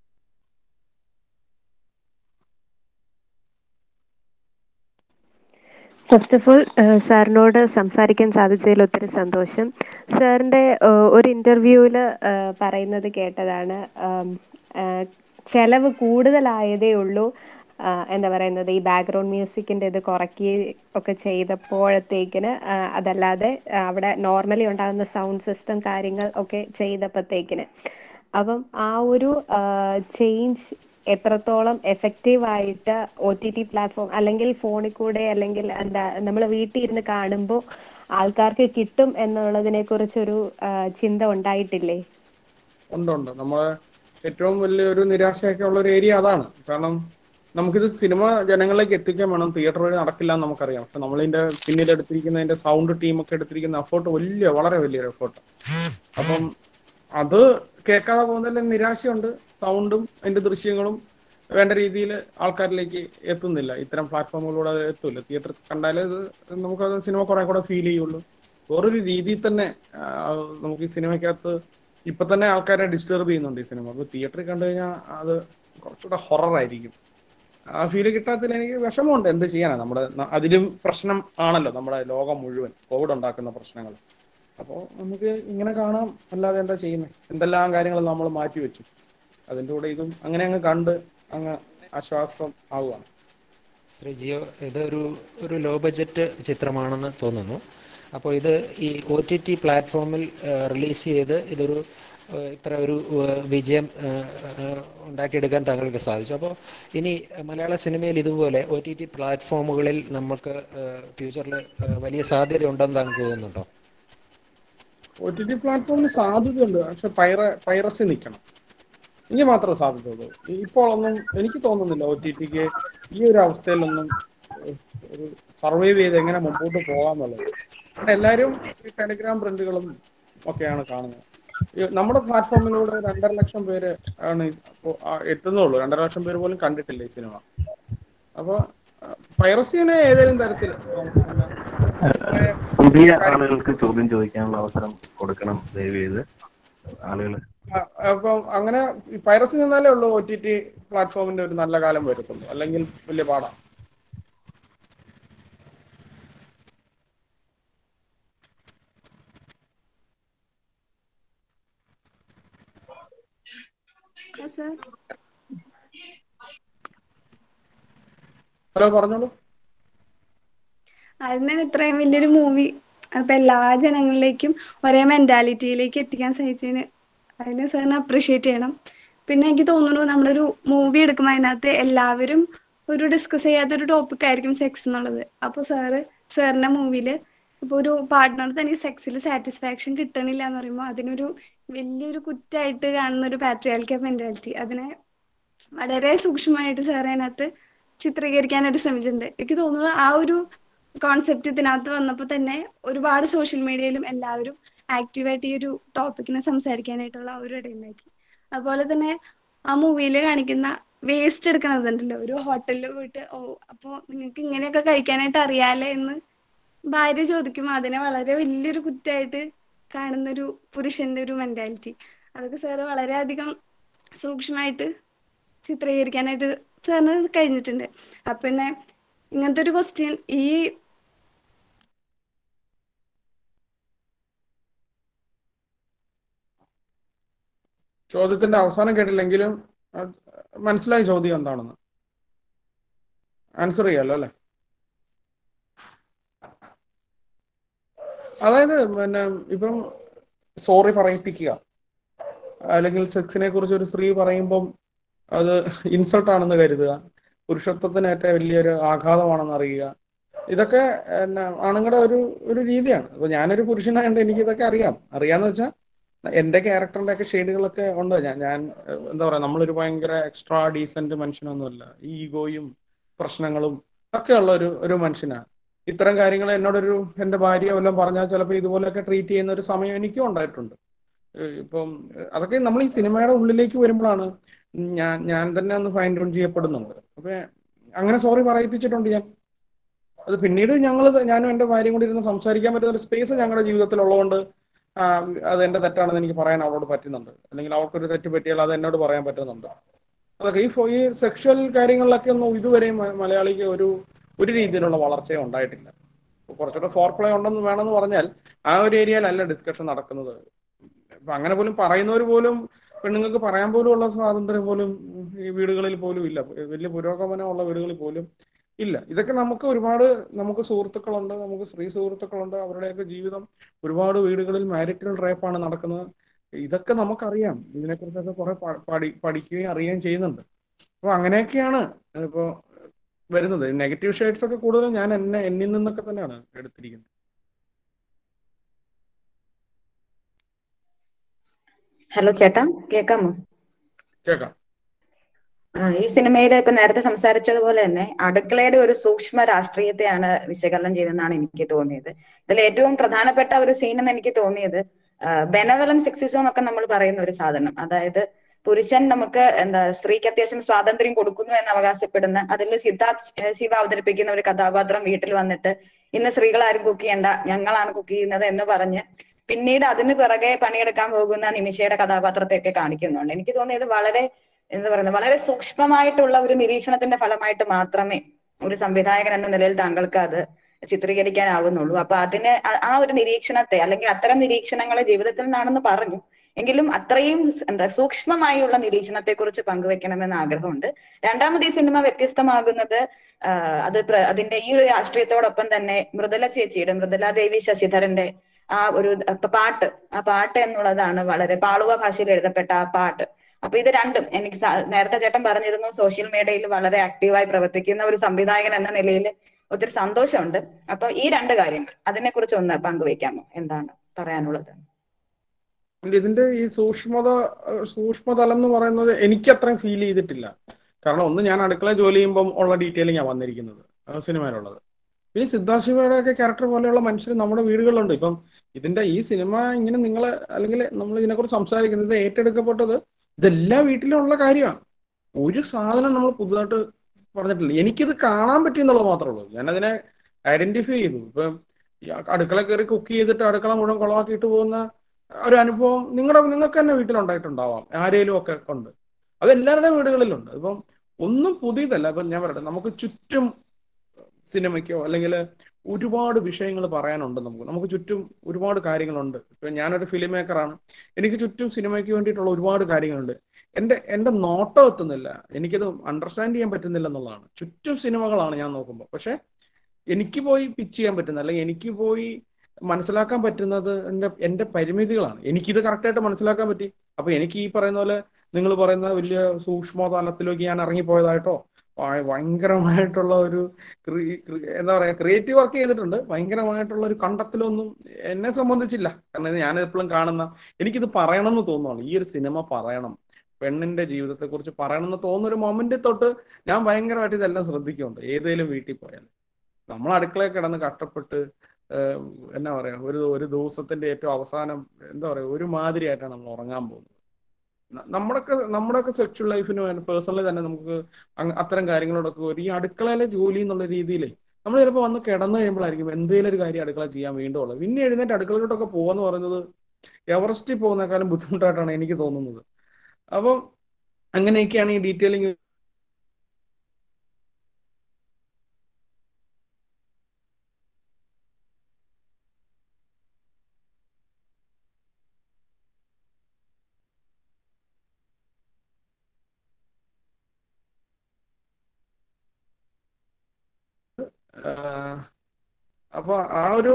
ഫസ്റ്റ് ഓഫ് ഓൾ സാറിനോട് സംസാരിക്കാൻ സാധിച്ചതിൽ ഒത്തിരി സന്തോഷം. സാറിൻ്റെ ഒരു ഇൻ്റർവ്യൂവിൽ പറയുന്നത് കേട്ടതാണ്, ചെലവ് കൂടുതലായതേ ഉള്ളൂ, എന്താ പറയുന്നത് ഈ ബാക്ക്ഗ്രൗണ്ട് മ്യൂസിക്കിൻ്റെ ഇത് കുറയ്ക്കുകയും ഒക്കെ ചെയ്തപ്പോഴത്തേക്കിന്, അതല്ലാതെ അവിടെ നോർമലി ഉണ്ടാകുന്ന സൗണ്ട് സിസ്റ്റം കാര്യങ്ങൾ ഒക്കെ ചെയ്തപ്പോഴത്തേക്കിന്. അപ്പം ആ ഒരു ചേഞ്ച് എത്രത്തോളം എഫക്റ്റീവായിട്ട് ഒ ടി ടി പ്ലാറ്റ്ഫോം അല്ലെങ്കിൽ ഫോണിൽ കൂടെ അല്ലെങ്കിൽ എന്താ നമ്മൾ വീട്ടിൽ ഇരുന്ന് കാണുമ്പോൾ ആൾക്കാർക്ക് കിട്ടും എന്നുള്ളതിനെ കുറിച്ചൊരു ചിന്ത ഉണ്ടായിട്ടില്ലേ? ഉണ്ട് ഉണ്ട് നമ്മളെ ഏറ്റവും വലിയൊരു നിരാശയൊക്കെ ഉള്ള ഒരു ഏരിയ അതാണ്. കാരണം നമുക്കിത് സിനിമ ജനങ്ങളിലേക്ക് എത്തിക്കാൻ വേണം, തിയേറ്റർ വഴി നടക്കില്ല എന്ന് നമുക്കറിയാം. പക്ഷെ നമ്മളിതിന്റെ പിന്നീട് എടുത്തിരിക്കുന്നതിന്റെ സൗണ്ട് ടീമൊക്കെ എടുത്തിരിക്കുന്ന എഫേർട്ട് വലിയ വളരെ വലിയൊരു എഫേർട്ട്. അപ്പം അത് കേൾക്കാതെ പോകുന്നതിൽ നിരാശയുണ്ട്. സൗണ്ടും അതിന്റെ ദൃശ്യങ്ങളും വേണ്ട രീതിയിൽ ആൾക്കാരിലേക്ക് എത്തുന്നില്ല. ഇത്തരം പ്ലാറ്റ്ഫോമുകളിലൂടെ അത് എത്തില്ല. തിയേറ്റർ കണ്ടാലേ ഇത് നമുക്കത് സിനിമ കുറെ കൂടെ ഫീൽ ചെയ്യുള്ളൂ. വേറൊരു രീതിയിൽ തന്നെ നമുക്ക് ഈ സിനിമയ്ക്കകത്ത് ഇപ്പൊ തന്നെ ആൾക്കാരെ ഡിസ്റ്റർബ് ചെയ്യുന്നുണ്ട് ഈ സിനിമ. അപ്പൊ തിയേറ്ററിൽ കണ്ടു കഴിഞ്ഞാൽ അത് കുറച്ചുകൂടെ ഹൊററായിരിക്കും. ആ ഫീല് കിട്ടാത്തതിൽ എനിക്ക് വിഷമമുണ്ട്. എന്ത് ചെയ്യാനാണ്, നമ്മുടെ അതിലും പ്രശ്നം ആണല്ലോ നമ്മുടെ ലോകം മുഴുവൻ കോവിഡ് ഉണ്ടാക്കുന്ന പ്രശ്നങ്ങൾ. അപ്പോൾ നമുക്ക് ഇങ്ങനെ കാണാം, അല്ലാതെ എന്താ ചെയ്യുന്നത്? എന്തെല്ലാം കാര്യങ്ങൾ നമ്മൾ മാറ്റി വെച്ചു. അതിൻ്റെ കൂടെ ഇതും അങ്ങനെ അങ്ങ് കണ്ട് അങ്ങ് ആശ്വാസം ആവുകയാണ്. ശ്രീ ജിയോ, ഇതൊരു ഒരു ലോ ബഡ്ജറ്റ് ചിത്രമാണെന്ന് തോന്നുന്നു. അപ്പോൾ ഇത് ഈ ഒ ടി ടി പ്ലാറ്റ്ഫോമിൽ റിലീസ് ചെയ്ത് ഇതൊരു ഇത്ര ഒരു വിജയം ഉണ്ടാക്കിയെടുക്കാൻ താങ്കൾക്ക് സാധിച്ചു. അപ്പോൾ ഇനി മലയാള സിനിമയിൽ ഇതുപോലെ ഒ ടി ടി പ്ലാറ്റ്ഫോമുകളിൽ നമുക്ക് ഫ്യൂച്ചറിൽ വലിയ സാധ്യത ഉണ്ടെന്ന് താങ്കൾക്ക് തോന്നുന്നുണ്ടോ? ഒ ടി ടി പ്ലാറ്റ്ഫോമിന് സാധ്യതയുണ്ട്, പക്ഷെ പൈറ പൈറസി നിൽക്കണം, ഇനി മാത്രമേ സാധ്യതയുള്ളൂ. ഇപ്പോൾ ഒന്നും എനിക്ക് തോന്നുന്നില്ല ഒ ടി ടിക്ക് ഈ ഒരു അവസ്ഥയിലൊന്നും ഒരു സർവൈവ് ചെയ്ത് എങ്ങനെ മുമ്പോട്ട് പോകാമെന്നുള്ളത്. കാരണം എല്ലാവരും ഈ ടെലിഗ്രാം പ്രിന്റുകളും ഒക്കെയാണ് കാണുന്നത്. നമ്മുടെ പ്ലാറ്റ്ഫോമിലൂടെ രണ്ടര ലക്ഷം പേര് ആണ് എത്തുന്നുള്ളൂ. രണ്ടര ലക്ഷം പേര് പോലും കണ്ടിട്ടില്ല ഈ സിനിമ. അപ്പൊ പൈറസിനെ ഏതെങ്കിലും തരത്തിൽ പുതിയ ആളുകൾക്ക് ചോദ്യം ചോദിക്കാനുള്ള അവസരം കൊടുക്കണം ദയവ് ചെയ്ത് ആളുകൾ. അപ്പൊ അങ്ങനെ പൈറസി നിന്നാലേ ഉള്ളൂ ഒ ടി ടി പ്ലാറ്റ്ഫോമിന്റെ ഒരു നല്ല കാലം വരത്തുള്ളൂ, അല്ലെങ്കിൽ വലിയ പാടാണ്. ഹലോ, പറഞ്ഞോളൂ. അതിന് ഇത്രയും വലിയൊരു മൂവി അപ്പൊ എല്ലാ ജനങ്ങളിലേക്കും ഒരേ മെന്റാലിറ്റിയിലേക്ക് എത്തിക്കാൻ സാധിച്ചതിന് അതിന് സാറിന് അപ്രീഷിയേറ്റ് ചെയ്യണം. പിന്നെ എനിക്ക് തോന്നുന്നു നമ്മളൊരു മൂവി എടുക്കുമ്പോൾ അതിനകത്ത് എല്ലാവരും ഒരു ഡിസ്കസ് ചെയ്യാത്തൊരു ടോപ്പിക് ആയിരിക്കും സെക്സ് എന്നുള്ളത്. അപ്പൊ സാറ് സാറിന്റെ മൂവിയില് ഇപ്പൊ ഒരു പാർട്ട്ണർ തനിക്ക് സെക്സിൽ സാറ്റിസ്ഫാക്ഷൻ കിട്ടണില്ല എന്ന് പറയുമ്പോൾ അതിനൊരു വലിയൊരു കുറ്റായിട്ട് കാണുന്ന ഒരു പാട്രിയാർക്കൽ മെന്റാലിറ്റി, അതിനെ വളരെ സൂക്ഷ്മമായിട്ട് സാർ അതിനകത്ത് ചിത്രീകരിക്കാനായിട്ട് ശ്രമിച്ചിട്ടുണ്ട്. എനിക്ക് തോന്നുന്നു ആ ഒരു കോൺസെപ്റ്റ് ഇതിനകത്ത് വന്നപ്പോൾ തന്നെ ഒരുപാട് സോഷ്യൽ മീഡിയയിലും എല്ലാവരും ആക്റ്റീവായിട്ട് ഈ ഒരു ടോപ്പിക്കിനെ സംസാരിക്കാനായിട്ടുള്ള ഒരു ഇടയുണ്ടാക്കി. അതുപോലെ തന്നെ ആ മൂവിയിൽ കാണിക്കുന്ന വേസ്റ്റ് എടുക്കണതുണ്ടല്ലോ, ഒരു ഹോട്ടലിൽ പോയിട്ട് ഓ അപ്പോൾ നിങ്ങൾക്ക് ഇങ്ങനെയൊക്കെ കഴിക്കാനായിട്ട് അറിയാലേ എന്ന് ഭാര്യ ചോദിക്കുമ്പോൾ അതിനെ വളരെ വലിയൊരു കുറ്റമായിട്ട് കാണുന്നൊരു പുരുഷന്റെ ഒരു മെന്റാലിറ്റി, അതൊക്കെ സാറ് വളരെയധികം സൂക്ഷ്മമായിട്ട് ചിത്രീകരിക്കാനായിട്ട് സാറിന് കഴിഞ്ഞിട്ടുണ്ട്. അപ്പൊ പിന്നെ ഇങ്ങനത്തെ ഒരു ക്വസ്റ്റ്യൻ ഈ ചോദ്യത്തിന്റെ അവസാനം കേട്ടില്ലെങ്കിലും മനസ്സിലായ ചോദ്യം എന്താണെന്ന്. ആൻസർ ചെയ്യാലോ അല്ലെ? അതായത് പിന്നെ ഇപ്പം സോറി പറയിപ്പിക്കുക, അല്ലെങ്കിൽ സെക്സിനെ കുറിച്ച് ഒരു സ്ത്രീ പറയുമ്പം അത് ഇൻസൾട്ട് ആണെന്ന് കരുതുക, പുരുഷത്വത്തിനേറ്റ വലിയൊരു ആഘാതമാണെന്ന് അറിയുക, ഇതൊക്കെ പിന്നെ ആണുങ്ങളുടെ ഒരു ഒരു രീതിയാണ്. അപ്പൊ ഞാനൊരു പുരുഷനായതുകൊണ്ട് എനിക്ക് ഇതൊക്കെ അറിയാം. അറിയാന്ന് വെച്ചാൽ എന്റെ ക്യാരക്ടറിന്റെ ഒക്കെ ഷെയ്ഡുകളൊക്കെ ഉണ്ട്. ഞാൻ ഞാൻ എന്താ പറയാ, നമ്മളൊരു ഭയങ്കര എക്സ്ട്രാ ഡീസന്റ് മനുഷ്യനൊന്നുമല്ല. ഈഗോയും പ്രശ്നങ്ങളും ഒക്കെ ഉള്ള ഒരു ഒരു മനുഷ്യനാണ്. ഇത്തരം കാര്യങ്ങൾ എന്നോടൊരു എന്റെ ഭാര്യ വല്ലതും പറഞ്ഞാൽ ചിലപ്പോൾ ഇതുപോലെയൊക്കെ ട്രീറ്റ് ചെയ്യുന്ന ഒരു സമയം എനിക്കും ഉണ്ടായിട്ടുണ്ട്. ഇപ്പം അതൊക്കെ നമ്മൾ ഈ സിനിമയുടെ ഉള്ളിലേക്ക് വരുമ്പോഴാണ് ഞാൻ ഞാൻ തന്നെ ഒന്ന് ഫൈൻ ട്യൂൺ ചെയ്യപ്പെടുന്നുണ്ട്. അപ്പൊ അങ്ങനെ സോറി പറയിപ്പിച്ചിട്ടുണ്ട് ഞാൻ. അത് പിന്നീട് ഞങ്ങൾ ഞാനും എൻ്റെ ഭാര്യയും കൂടി ഇരുന്ന് സംസാരിക്കാൻ പറ്റുന്ന ഒരു സ്പേസ് ഞങ്ങളുടെ ജീവിതത്തിൽ ഉള്ളതുകൊണ്ട് അത് എന്റെ തെറ്റാണെന്ന് എനിക്ക് പറയാൻ അവളോട് പറ്റുന്നുണ്ട്. അല്ലെങ്കിൽ അവൾക്കൊരു തെറ്റ് പറ്റിയാൽ അത് എന്നോട് പറയാൻ പറ്റുന്നുണ്ട്. അതൊക്കെ ഈ ഈ സെക്ഷൽ കാര്യങ്ങളിലൊക്കെ ഒന്നും ഇതുവരെയും മലയാളിക്ക് ഒരു ഒരു രീതിയിലുള്ള വളർച്ചയും ഉണ്ടായിട്ടില്ല. കുറച്ചുകൂടെ ഫോർ പ്ലേ ഉണ്ടെന്ന് വേണമെന്ന് പറഞ്ഞാൽ ആ ഒരു ഏരിയയിലല്ല ഡിസ്കഷൻ നടക്കുന്നത്. ഇപ്പൊ അങ്ങനെ പോലും പറയുന്നവർ പോലും പെണ്ണുങ്ങൾക്ക് പറയാൻ പോലും ഉള്ള സ്വാതന്ത്ര്യം പോലും ഈ വീടുകളിൽ പോലും ഇല്ല. വലിയ പുരോഗമനമുള്ള വീടുകളിൽ പോലും ഇല്ല. ഇതൊക്കെ നമുക്ക് ഒരുപാട് നമുക്ക് സുഹൃത്തുക്കളുണ്ട്, നമുക്ക് സ്ത്രീ സുഹൃത്തുക്കളുണ്ട്. അവരുടെയൊക്കെ ജീവിതം ഒരുപാട് വീടുകളിൽ മാരിറ്റൽ റേപ്പാണ് നടക്കുന്നത്. ഇതൊക്കെ നമുക്കറിയാം. ഇതിനെക്കുറിച്ചൊക്കെ കുറെ പഠി പഠിക്കുകയും അറിയുകയും ചെയ്യുന്നുണ്ട്. അപ്പൊ അങ്ങനെയൊക്കെയാണ് ഇപ്പോ വരുന്നത്. നെഗറ്റീവ് ഷെയ്ഡ്സ് ഒക്കെ കൂടുതലും ഞാൻ എന്നെ എന്നിൽ നിന്നൊക്കെ തന്നെയാണ് എടുത്തിരിക്കുന്നത്. ഹലോ ചേട്ടാ, കേൾക്കാമോ? കേൾക്കാം. ഈ സിനിമയിൽ ഇപ്പൊ നേരത്തെ സംസാരിച്ചതുപോലെ തന്നെ അടുക്കളയുടെ ഒരു സൂക്ഷ്മ രാഷ്ട്രീയത്തെയാണ് വിശകലനം ചെയ്തെന്നാണ് എനിക്ക് തോന്നിയത്. ഇതിൽ ഏറ്റവും പ്രധാനപ്പെട്ട ഒരു സീൻ എന്ന് എനിക്ക് തോന്നിയത് ബെനവലൻ സെക്സിസം എന്നൊക്കെ നമ്മൾ പറയുന്ന ഒരു സാധനം, അതായത് പുരുഷൻ നമുക്ക് എന്താ സ്ത്രീക്ക് അത്യാവശ്യം സ്വാതന്ത്ര്യം കൊടുക്കുന്നു എന്ന് അവകാശപ്പെടുന്ന, അതിൽ സിദ്ധാർത്ഥ് ശിവ അവതരിപ്പിക്കുന്ന ഒരു കഥാപാത്രം വീട്ടിൽ വന്നിട്ട് ഇന്ന് സ്ത്രീകൾ ആരും കുക്ക് ചെയ്യണ്ട, ഞങ്ങളാണ് കുക്ക് ചെയ്യുന്നത് എന്ന് പറഞ്ഞ് പിന്നീട് അതിന് പിറകെ പണിയെടുക്കാൻ പോകുന്ന നിമിഷയുടെ കഥാപാത്രത്തെയൊക്കെ കാണിക്കുന്നുണ്ട്. എനിക്ക് തോന്നിയത് വളരെ എന്താ പറയുന്നത് വളരെ സൂക്ഷ്മമായിട്ടുള്ള ഒരു നിരീക്ഷണത്തിന്റെ ഫലമായിട്ട് മാത്രമേ ഒരു സംവിധായകൻ എന്ന നിലയിൽ താങ്കൾക്ക് അത് ചിത്രീകരിക്കാനാവുന്നുള്ളൂ. അപ്പൊ അതിന് ആ ഒരു നിരീക്ഷണത്തെ അല്ലെങ്കിൽ അത്തരം നിരീക്ഷണങ്ങളെ ജീവിതത്തിൽ നിന്നാണെന്ന് പറഞ്ഞു എങ്കിലും അത്രയും എന്താ സൂക്ഷ്മമായുള്ള നിരീക്ഷണത്തെ കുറിച്ച് പങ്കുവെക്കണമെന്ന് ആഗ്രഹമുണ്ട്. രണ്ടാമത് ഈ സിനിമ വ്യത്യസ്തമാകുന്നത് അത് അതിന്റെ ഈ ഒരു രാഷ്ട്രീയത്തോടൊപ്പം തന്നെ മൃദുല ചേച്ചിയുടെ മൃദുല ദേവി ശശിധരന്റെ ആ ഒരു പാട്ട് ആ പാട്ട് എന്നുള്ളതാണ്. വളരെ പാളുവ ഭാഷയിൽ എഴുതപ്പെട്ട ആ പാട്ട്. അപ്പൊ ഇത് രണ്ടും എനിക്ക് നേരത്തെ ചേട്ടൻ പറഞ്ഞിരുന്നു സോഷ്യൽ മീഡിയയിൽ വളരെ ആക്റ്റീവായി പ്രവർത്തിക്കുന്ന ഒരു സംവിധായകൻ എന്ന നിലയിൽ ഒത്തിരി സന്തോഷമുണ്ട്. അപ്പൊ ഈ രണ്ട് കാര്യങ്ങൾ അതിനെ കുറിച്ച് ഒന്ന് പങ്കുവയ്ക്കാമോ? എന്താണ് പറയാനുള്ളത്? ഇതിന്റെ ഈ സൂക്ഷ്മത സൂക്ഷ്മതലം എന്ന് പറയുന്നത് എനിക്ക് അത്രയും ഫീൽ ചെയ്തിട്ടില്ല. കാരണം ഒന്ന്, ഞാൻ അടുക്കള ജോലി ചെയ്യുമ്പം ഉള്ള ഡീറ്റെയിലിംഗ് ആണ് വന്നിരിക്കുന്നത് സിനിമയിലുള്ളത്. പിന്നെ സിദ്ധാർത്ഥ ശിവയുടെ ഒക്കെ ക്യാരക്ടർ പോലെയുള്ള മനുഷ്യർ നമ്മുടെ വീടുകളിലുണ്ട്. ഇപ്പം ഇതിന്റെ ഈ സിനിമ ഇങ്ങനെ നിങ്ങൾ അല്ലെങ്കിൽ നമ്മൾ ഇതിനെക്കുറിച്ച് സംസാരിക്കുന്നത് ഏറ്റെടുക്കപ്പെട്ടത് ഇതെല്ലാ വീട്ടിലുള്ള കാര്യമാണ്. ഒരു സാധനം നമ്മൾ പുതുതായിട്ട് പറഞ്ഞിട്ടില്ല. എനിക്കിത് കാണാൻ പറ്റിയെന്നുള്ളത് മാത്രമേ ഉള്ളൂ. ഞാനതിനെ ഐഡന്റിഫൈ ചെയ്തു. ഇപ്പം അടുക്കള കയറി കുക്ക് ചെയ്തിട്ട് അടുക്കള മുഴുവൻ കുളമാക്കിയിട്ട് പോകുന്ന ഒരു അനുഭവം നിങ്ങളുടെ നിങ്ങൾക്ക് തന്നെ വീട്ടിലുണ്ടായിട്ടുണ്ടാവാം, ആരേലും ഒക്കെ ഉണ്ട്. അത് എല്ലാവരുടെയും വീടുകളിലുണ്ട്. ഇപ്പം ഒന്നും പുതിയതല്ല. ഇപ്പം ഞാൻ പറയട്ടെ, നമുക്ക് ചുറ്റും സിനിമയ്ക്കോ അല്ലെങ്കിൽ ഒരുപാട് വിഷയങ്ങൾ പറയാനുണ്ട്. നമുക്ക് നമുക്ക് ചുറ്റും ഒരുപാട് കാര്യങ്ങളുണ്ട്. ഇപ്പം ഞാനൊരു ഫിലിം മേക്കറാണ്. എനിക്ക് ചുറ്റും സിനിമയ്ക്ക് വേണ്ടിയിട്ടുള്ള ഒരുപാട് കാര്യങ്ങളുണ്ട്. എൻ്റെ എൻ്റെ നോട്ടം എത്തുന്നില്ല, എനിക്കത് അണ്ടർസ്റ്റാൻഡ് ചെയ്യാൻ പറ്റുന്നില്ല എന്നുള്ളതാണ്. ചുറ്റും സിനിമകളാണ് ഞാൻ നോക്കുമ്പോൾ. പക്ഷെ എനിക്ക് പോയി പിച്ച് ചെയ്യാൻ പറ്റുന്ന അല്ലെങ്കിൽ എനിക്ക് പോയി മനസ്സിലാക്കാൻ പറ്റുന്നത് എൻ്റെ എൻ്റെ പരിമിതികളാണ്. എനിക്കിത് കറക്റ്റായിട്ട് മനസ്സിലാക്കാൻ പറ്റി. അപ്പൊ എനിക്ക് ഈ പറയുന്ന പോലെ നിങ്ങൾ പറയുന്ന വലിയ സൂക്ഷ്മ തലത്തിലേക്ക് ഞാൻ ഇറങ്ങിപ്പോയതായിട്ടോ ഭയങ്കരമായിട്ടുള്ള ഒരു എന്താ പറയാ ക്രിയേറ്റീവ് വർക്ക് ചെയ്തിട്ടുണ്ട്, ഭയങ്കരമായിട്ടുള്ള ഒരു കണ്ടെത്തലൊന്നും എന്നെ സംബന്ധിച്ചില്ല. കാരണം ഞാൻ എപ്പോഴും കാണുന്ന എനിക്കിത് പറയണമെന്ന് തോന്നുവാണ്. ഈ ഒരു സിനിമ പറയണം, പെണ്ണിന്റെ ജീവിതത്തെ കുറിച്ച് പറയണമെന്ന് തോന്നുന്ന ഒരു മൊമെന്റ് തൊട്ട് ഞാൻ ഭയങ്കരമായിട്ട് ഇതെല്ലാം ശ്രദ്ധിക്കുന്നുണ്ട്. ഏതെങ്കിലും വീട്ടിൽ പോയാൽ നമ്മൾ അടുക്കളയിൽ കിടന്ന് കഷ്ടപ്പെട്ട് എന്നാ പറയാ ഒരു ഒരു ദിവസത്തിന്റെ ഏറ്റവും അവസാനം എന്താ പറയാ ഒരു മാതിരിയായിട്ടാണ് നമ്മൾ ഉറങ്ങാൻ പോകുന്നത്. നമ്മുടെയൊക്കെ നമ്മുടെയൊക്കെ സെക്ഷൽ ലൈഫിന് പേഴ്സണലി തന്നെ നമുക്ക് അത്തരം കാര്യങ്ങളോടൊക്കെ ഒരു ഈ അടുക്കളയിലെ ജോലി എന്നുള്ള രീതിയിൽ നമ്മൾ ചിലപ്പോൾ വന്ന് കിടന്നു കഴിയുമ്പോഴായിരിക്കും എന്തെങ്കിലും ഒരു കാര്യം അടുക്കള ചെയ്യാൻ വീണ്ടും ഉള്ളത്. പിന്നെ എഴുന്നേറ്റ് അടുക്കളയിലോട്ടൊക്കെ പോകാന്ന് പറയുന്നത് എവറസ്റ്റിൽ പോകുന്നേക്കാളും ബുദ്ധിമുട്ടായിട്ടാണ് എനിക്ക് തോന്നുന്നത്. അപ്പം അങ്ങനെയൊക്കെയാണ് ഈ ഡീറ്റെയിലിംഗ്. അപ്പൊ ആ ഒരു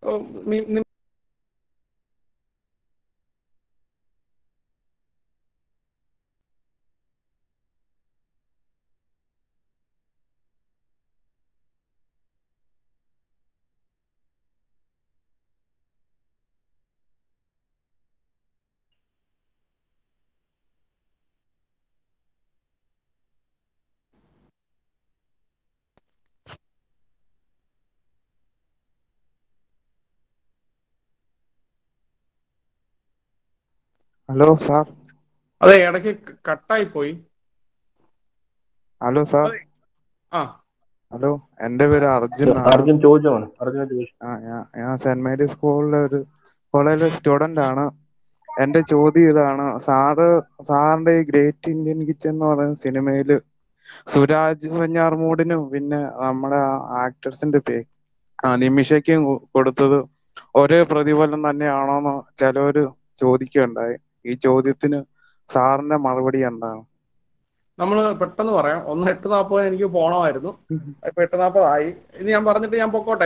ഹലോ സാർ. അതെ, ഇടയ്ക്ക് കട്ടായി പോയി. Hello sir. ആ ഹലോ, എന്റെ പേര് അർജുൻ ആണ്. അർജുൻ ചോദിച്ചോ? അർജുൻ ചോദിച്ചു. ആ ഞാൻ ഞാൻ സെന്റ് മേരി സ്കൂളിലെ ഒരു കോളേജിലെ സ്റ്റുഡന്റ് ആണ്. എന്റെ ചോദ്യം ഇതാണ്, സാറ് സാറിന്റെ ഈ ഗ്രേറ്റ് ഇന്ത്യൻ കിച്ചൺ എന്ന് പറയുന്ന സിനിമയില് സുരാജ് വെഞ്ഞാറമൂടിനും പിന്നെ നമ്മുടെ ആക്ടേഴ്സിന്റെ പേ ആ നിമിഷയ്ക്കും കൊടുത്തത് ഒരേ പ്രതിഫലം തന്നെയാണോന്ന് ചിലവര് ചോദിക്കുകയുണ്ടായി. ഈ ചോദ്യത്തിന് സാറിന്റെ മറുപടി എന്താണ്? നമ്മൾ പെട്ടെന്ന് പറയാം. ഒന്ന് എട്ട് നാൽപ്പത് എനിക്ക് പോണമായിരുന്നു, ഇപ്പൊ എട്ട് നാൽപ്പതായി. ഇത് ഞാൻ പറഞ്ഞിട്ട് ഞാൻ പൊക്കോട്ടെ?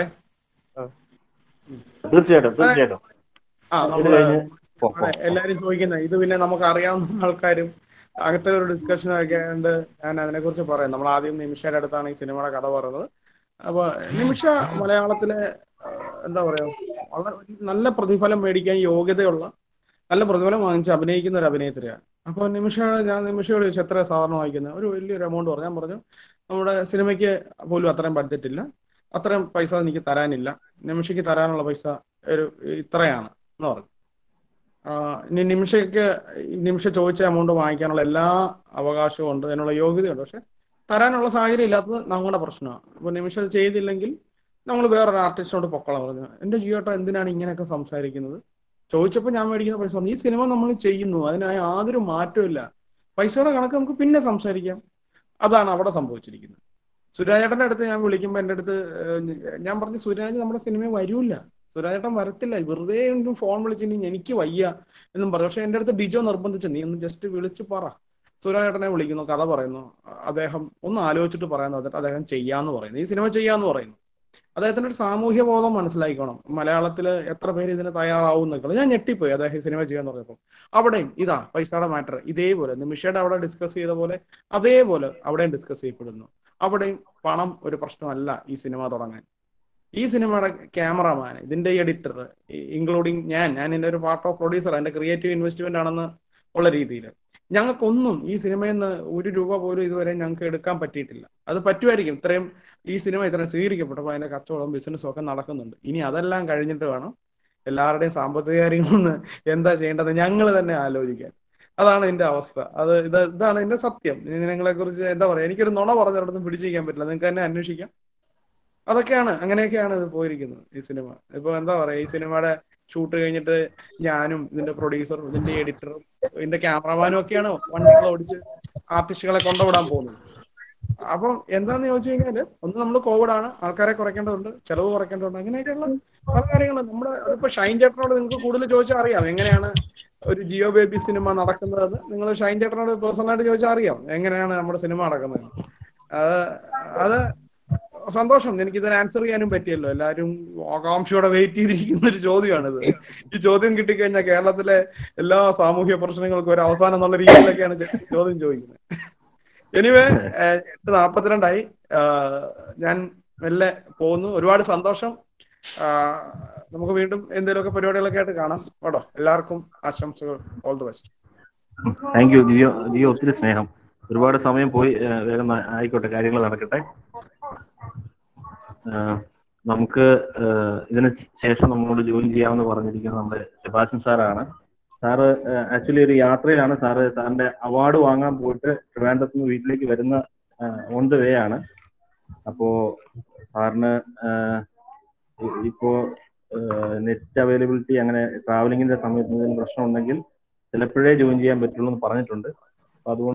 തീർച്ചയായിട്ടും തീർച്ചയായിട്ടും. ആ നമ്മള് എല്ലാരും ചോദിക്കുന്നത് ഇത് പിന്നെ നമുക്ക് അറിയാവുന്ന ആൾക്കാരും അങ്ങനത്തെ ഒരു ഡിസ്കഷൻ ഒക്കെ ഉണ്ട്. ഞാൻ അതിനെ കുറിച്ച് പറയാം. നമ്മൾ ആദ്യം നിമിഷയുടെ അടുത്താണ് ഈ സിനിമയുടെ കഥ പറയുന്നത്. അപ്പൊ നിമിഷ മലയാളത്തിലെ എന്താ പറയാ വളരെ നല്ല പ്രതിഫലം മേടിക്കാൻ യോഗ്യതയുള്ള, നല്ല പ്രതിഫലം വാങ്ങിച്ച് അഭിനയിക്കുന്ന ഒരു അഭിനേത്രിയാണ്. അപ്പോൾ നിമിഷ ഞാൻ നിമിഷയോട് ചോദിച്ചു എത്ര സാധാരണ വാങ്ങിക്കുന്നത്. ഒരു വലിയൊരു എമൗണ്ട് പറഞ്ഞു. ഞാൻ പറഞ്ഞു നമ്മുടെ സിനിമയ്ക്ക് പോലും അത്രയും ബഡ്ജറ്റ് ഇല്ല, അത്രയും പൈസ എനിക്ക് തരാനില്ല, നിമിഷയ്ക്ക് തരാനുള്ള പൈസ ഒരു ഇത്രയാണ് എന്ന് പറഞ്ഞു. ഇനി നിമിഷയ്ക്ക് നിമിഷ ചോദിച്ച എമൗണ്ട് വാങ്ങിക്കാനുള്ള എല്ലാ അവകാശവും ഉണ്ട്, അതിനുള്ള യോഗ്യതയുണ്ട്. പക്ഷെ തരാനുള്ള സാഹചര്യം ഇല്ലാത്തത് നമ്മുടെ പ്രശ്നമാണ്. അപ്പോൾ നിമിഷ ചെയ്തില്ലെങ്കിൽ നമ്മൾ വേറൊരു ആർട്ടിസ്റ്റിനോട് പൊക്കളാൻ പറഞ്ഞു. എൻ്റെ ജിയോട്ടോ എന്തിനാണ് ഇങ്ങനെയൊക്കെ സംസാരിക്കുന്നത്? ചോദിച്ചപ്പോൾ ഞാൻ മേടിക്കുന്ന പൈസ ഈ സിനിമ നമ്മൾ ചെയ്യുന്നു, അതിനായി യാതൊരു മാറ്റവും ഇല്ല, പൈസയുടെ കണക്ക് നമുക്ക് പിന്നെ സംസാരിക്കാം. അതാണ് അവിടെ സംഭവിച്ചിരിക്കുന്നത്. സുരാജേട്ടൻ്റെ അടുത്ത് ഞാൻ വിളിക്കുമ്പോൾ എൻ്റെ അടുത്ത് ഞാൻ പറഞ്ഞു സുരാജ് നമ്മുടെ സിനിമയിൽ വരൂല്ല, സുരാജേട്ടൻ വരത്തില്ല, വെറുതെ ഫോൺ വിളിച്ചിട്ടുണ്ടെങ്കിൽ എനിക്ക് വയ്യ എന്നും പറഞ്ഞു. പക്ഷെ എൻ്റെ അടുത്ത് ഡിജോ നിർബന്ധിച്ചു, നീ ഒന്ന് ജസ്റ്റ് വിളിച്ച് പറ. സുരാജേട്ടനെ വിളിക്കുന്നു, കഥ പറയുന്നു, അദ്ദേഹം ഒന്ന് ആലോചിച്ചിട്ട് പറയുന്നു, എന്നിട്ട് അദ്ദേഹം ചെയ്യാന്ന് പറയുന്നു, ഈ സിനിമ ചെയ്യാന്ന് പറയുന്നു. അദ്ദേഹത്തിന്റെ ഒരു സാമൂഹ്യ ബോധം മനസ്സിലാക്കണം. മലയാളത്തിൽ എത്ര പേര് ഇതിന് തയ്യാറാവും എന്നൊക്കെ ഞാൻ ഞെട്ടിപ്പോയി അദ്ദേഹം സിനിമ ചെയ്യാന്ന് പറഞ്ഞപ്പോൾ. അവിടെയും ഇതാ പൈസയുടെ മാറ്റർ ഇതേപോലെ നിമിഷയുടെ അവിടെ ഡിസ്കസ് ചെയ്ത പോലെ അതേപോലെ അവിടെയും ഡിസ്കസ് ചെയ്യപ്പെടുന്നു. അവിടെയും പണം ഒരു പ്രശ്നമല്ല ഈ സിനിമ തുടങ്ങാൻ. ഈ സിനിമയുടെ ക്യാമറമാൻ, ഇതിന്റെ എഡിറ്റർ, ഇൻക്ലൂഡിങ് ഞാൻ ഞാൻ എൻ്റെ ഒരു പാർട്ട് ഓഫ് പ്രൊഡ്യൂസർ, എൻ്റെ ക്രിയേറ്റീവ് ഇൻവെസ്റ്റ്മെന്റ് ആണെന്ന് ഉള്ള രീതിയിൽ ഞങ്ങൾക്കൊന്നും ഈ സിനിമയിൽ നിന്ന് ഒരു രൂപ പോലും ഇതുവരെ ഞങ്ങൾക്ക് എടുക്കാൻ പറ്റിയിട്ടില്ല. അത് പറ്റുമായിരിക്കും, ഇത്രയും ഈ സിനിമ ഇത്രയും സ്വീകരിക്കപ്പെട്ടപ്പോൾ അതിന്റെ കച്ചവടം ബിസിനസ്സും ഒക്കെ നടക്കുന്നുണ്ട്. ഇനി അതെല്ലാം കഴിഞ്ഞിട്ട് വേണം എല്ലാവരുടെയും സാമ്പത്തിക കാര്യങ്ങളൊന്ന് എന്താ ചെയ്യേണ്ടത് ഞങ്ങൾ തന്നെ ആലോചിക്കാൻ. അതാണ് ഇതിന്റെ അവസ്ഥ. അത് ഇത് ഇതാണ് ഇതിന്റെ സത്യം. നിങ്ങളെ കുറിച്ച് എന്താ പറയാ, എനിക്കൊരു നുണ പറഞ്ഞിടത്തും പിടിച്ചിരിക്കാൻ പറ്റില്ല, നിങ്ങൾക്ക് തന്നെ അന്വേഷിക്കാം. അതൊക്കെയാണ്, അങ്ങനെയൊക്കെയാണ് ഇത് പോയിരിക്കുന്നത് ഈ സിനിമ. ഇപ്പൊ എന്താ പറയാ, ഈ സിനിമയുടെ ഷൂട്ട് കഴിഞ്ഞിട്ട് ഞാനും ഇതിന്റെ പ്രൊഡ്യൂസറും ഇതിന്റെ എഡിറ്ററും ഇതിന്റെ ക്യാമറമാനും ഒക്കെയാണ് വണ്ടികൾ ഓടിച്ച് ആർട്ടിസ്റ്റുകളെ കൊണ്ടുവിടാൻ പോകുന്നത്. അപ്പം എന്താന്ന് ചോദിച്ചു കഴിഞ്ഞാല്, ഒന്ന് നമ്മൾ കോവിഡാണ്, ആൾക്കാരെ കുറയ്ക്കേണ്ടതുണ്ട്, ചെലവ് കുറയ്ക്കേണ്ടതുണ്ട്, അങ്ങനെയൊക്കെയുള്ള പല കാര്യങ്ങളും നമ്മുടെ അതിപ്പോ ഷൈൻ ചേട്ടനോട് നിങ്ങൾക്ക് കൂടുതൽ ചോദിച്ചാൽ അറിയാം എങ്ങനെയാണ് ഒരു ജിയോ ബേബി സിനിമ നടക്കുന്നത്. നിങ്ങൾ ഷൈൻ ചേട്ടനോട് പേഴ്സണലായിട്ട് ചോദിച്ചാൽ അറിയാം എങ്ങനെയാണ് നമ്മുടെ സിനിമ നടക്കുന്നത്. അത് അത് സന്തോഷം, എനിക്കിതിന് ആൻസർ ചെയ്യാനും പറ്റിയല്ലോ. എല്ലാവരും ആകാംക്ഷയോടെ വെയിറ്റ് ചെയ്തിരിക്കുന്ന ഒരു ചോദ്യമാണിത്. ഈ ചോദ്യം കിട്ടിക്കഴിഞ്ഞാൽ കേരളത്തിലെ എല്ലാ സാമൂഹ്യ പ്രശ്നങ്ങൾക്കും ഒരു അവസാനം എന്നുള്ള രീതിയിലൊക്കെയാണ് ചോദ്യം ചോദിക്കുന്നത്. എനിവേ, എട്ട് നാൽപ്പത്തിരണ്ടായി, ഞാൻ മെല്ലെ പോകുന്നു. ഒരുപാട് സന്തോഷം. നമുക്ക് വീണ്ടും എന്തെങ്കിലുമൊക്കെ പരിപാടികളൊക്കെ ആയിട്ട് കാണാം കേട്ടോ. എല്ലാവർക്കും ആശംസകൾ. All the best. Thank you Jeo. Jeo ഒത്തിരി സ്നേഹം. ഒരുപാട് സമയം പോയി, വേഗം ആയിക്കോട്ടെ, കാര്യങ്ങൾ നടക്കട്ടെ. നമുക്ക് ഇതിന് ശേഷം നമ്മളോട് ജോയിൻ ചെയ്യാമെന്ന് പറഞ്ഞിരിക്കുന്നത് നമ്മുടെ സെബാസ്റ്റ്യൻ സാറാണ്. സാറ് ആക്ച്വലി ഒരു യാത്രയിലാണ്. സാറ് സാറിന്റെ അവാർഡ് വാങ്ങാൻ പോയിട്ട് ട്രിവാൻഡ്രത്ത് നിന്ന് വീട്ടിലേക്ക് വരുന്ന ഓൺ ദ വേ ആണ്. അപ്പോ സാറിന് ഇപ്പോ നെറ്റ് അവൈലബിലിറ്റി അങ്ങനെ ട്രാവലിങ്ങിന്റെ സമയത്ത് എന്തെങ്കിലും പ്രശ്നം ഉണ്ടെങ്കിൽ ചിലപ്പോഴേ ജോയിൻ ചെയ്യാൻ പറ്റുള്ളൂ എന്ന് പറഞ്ഞിട്ടുണ്ട്. അപ്പൊ അതുകൊണ്ട്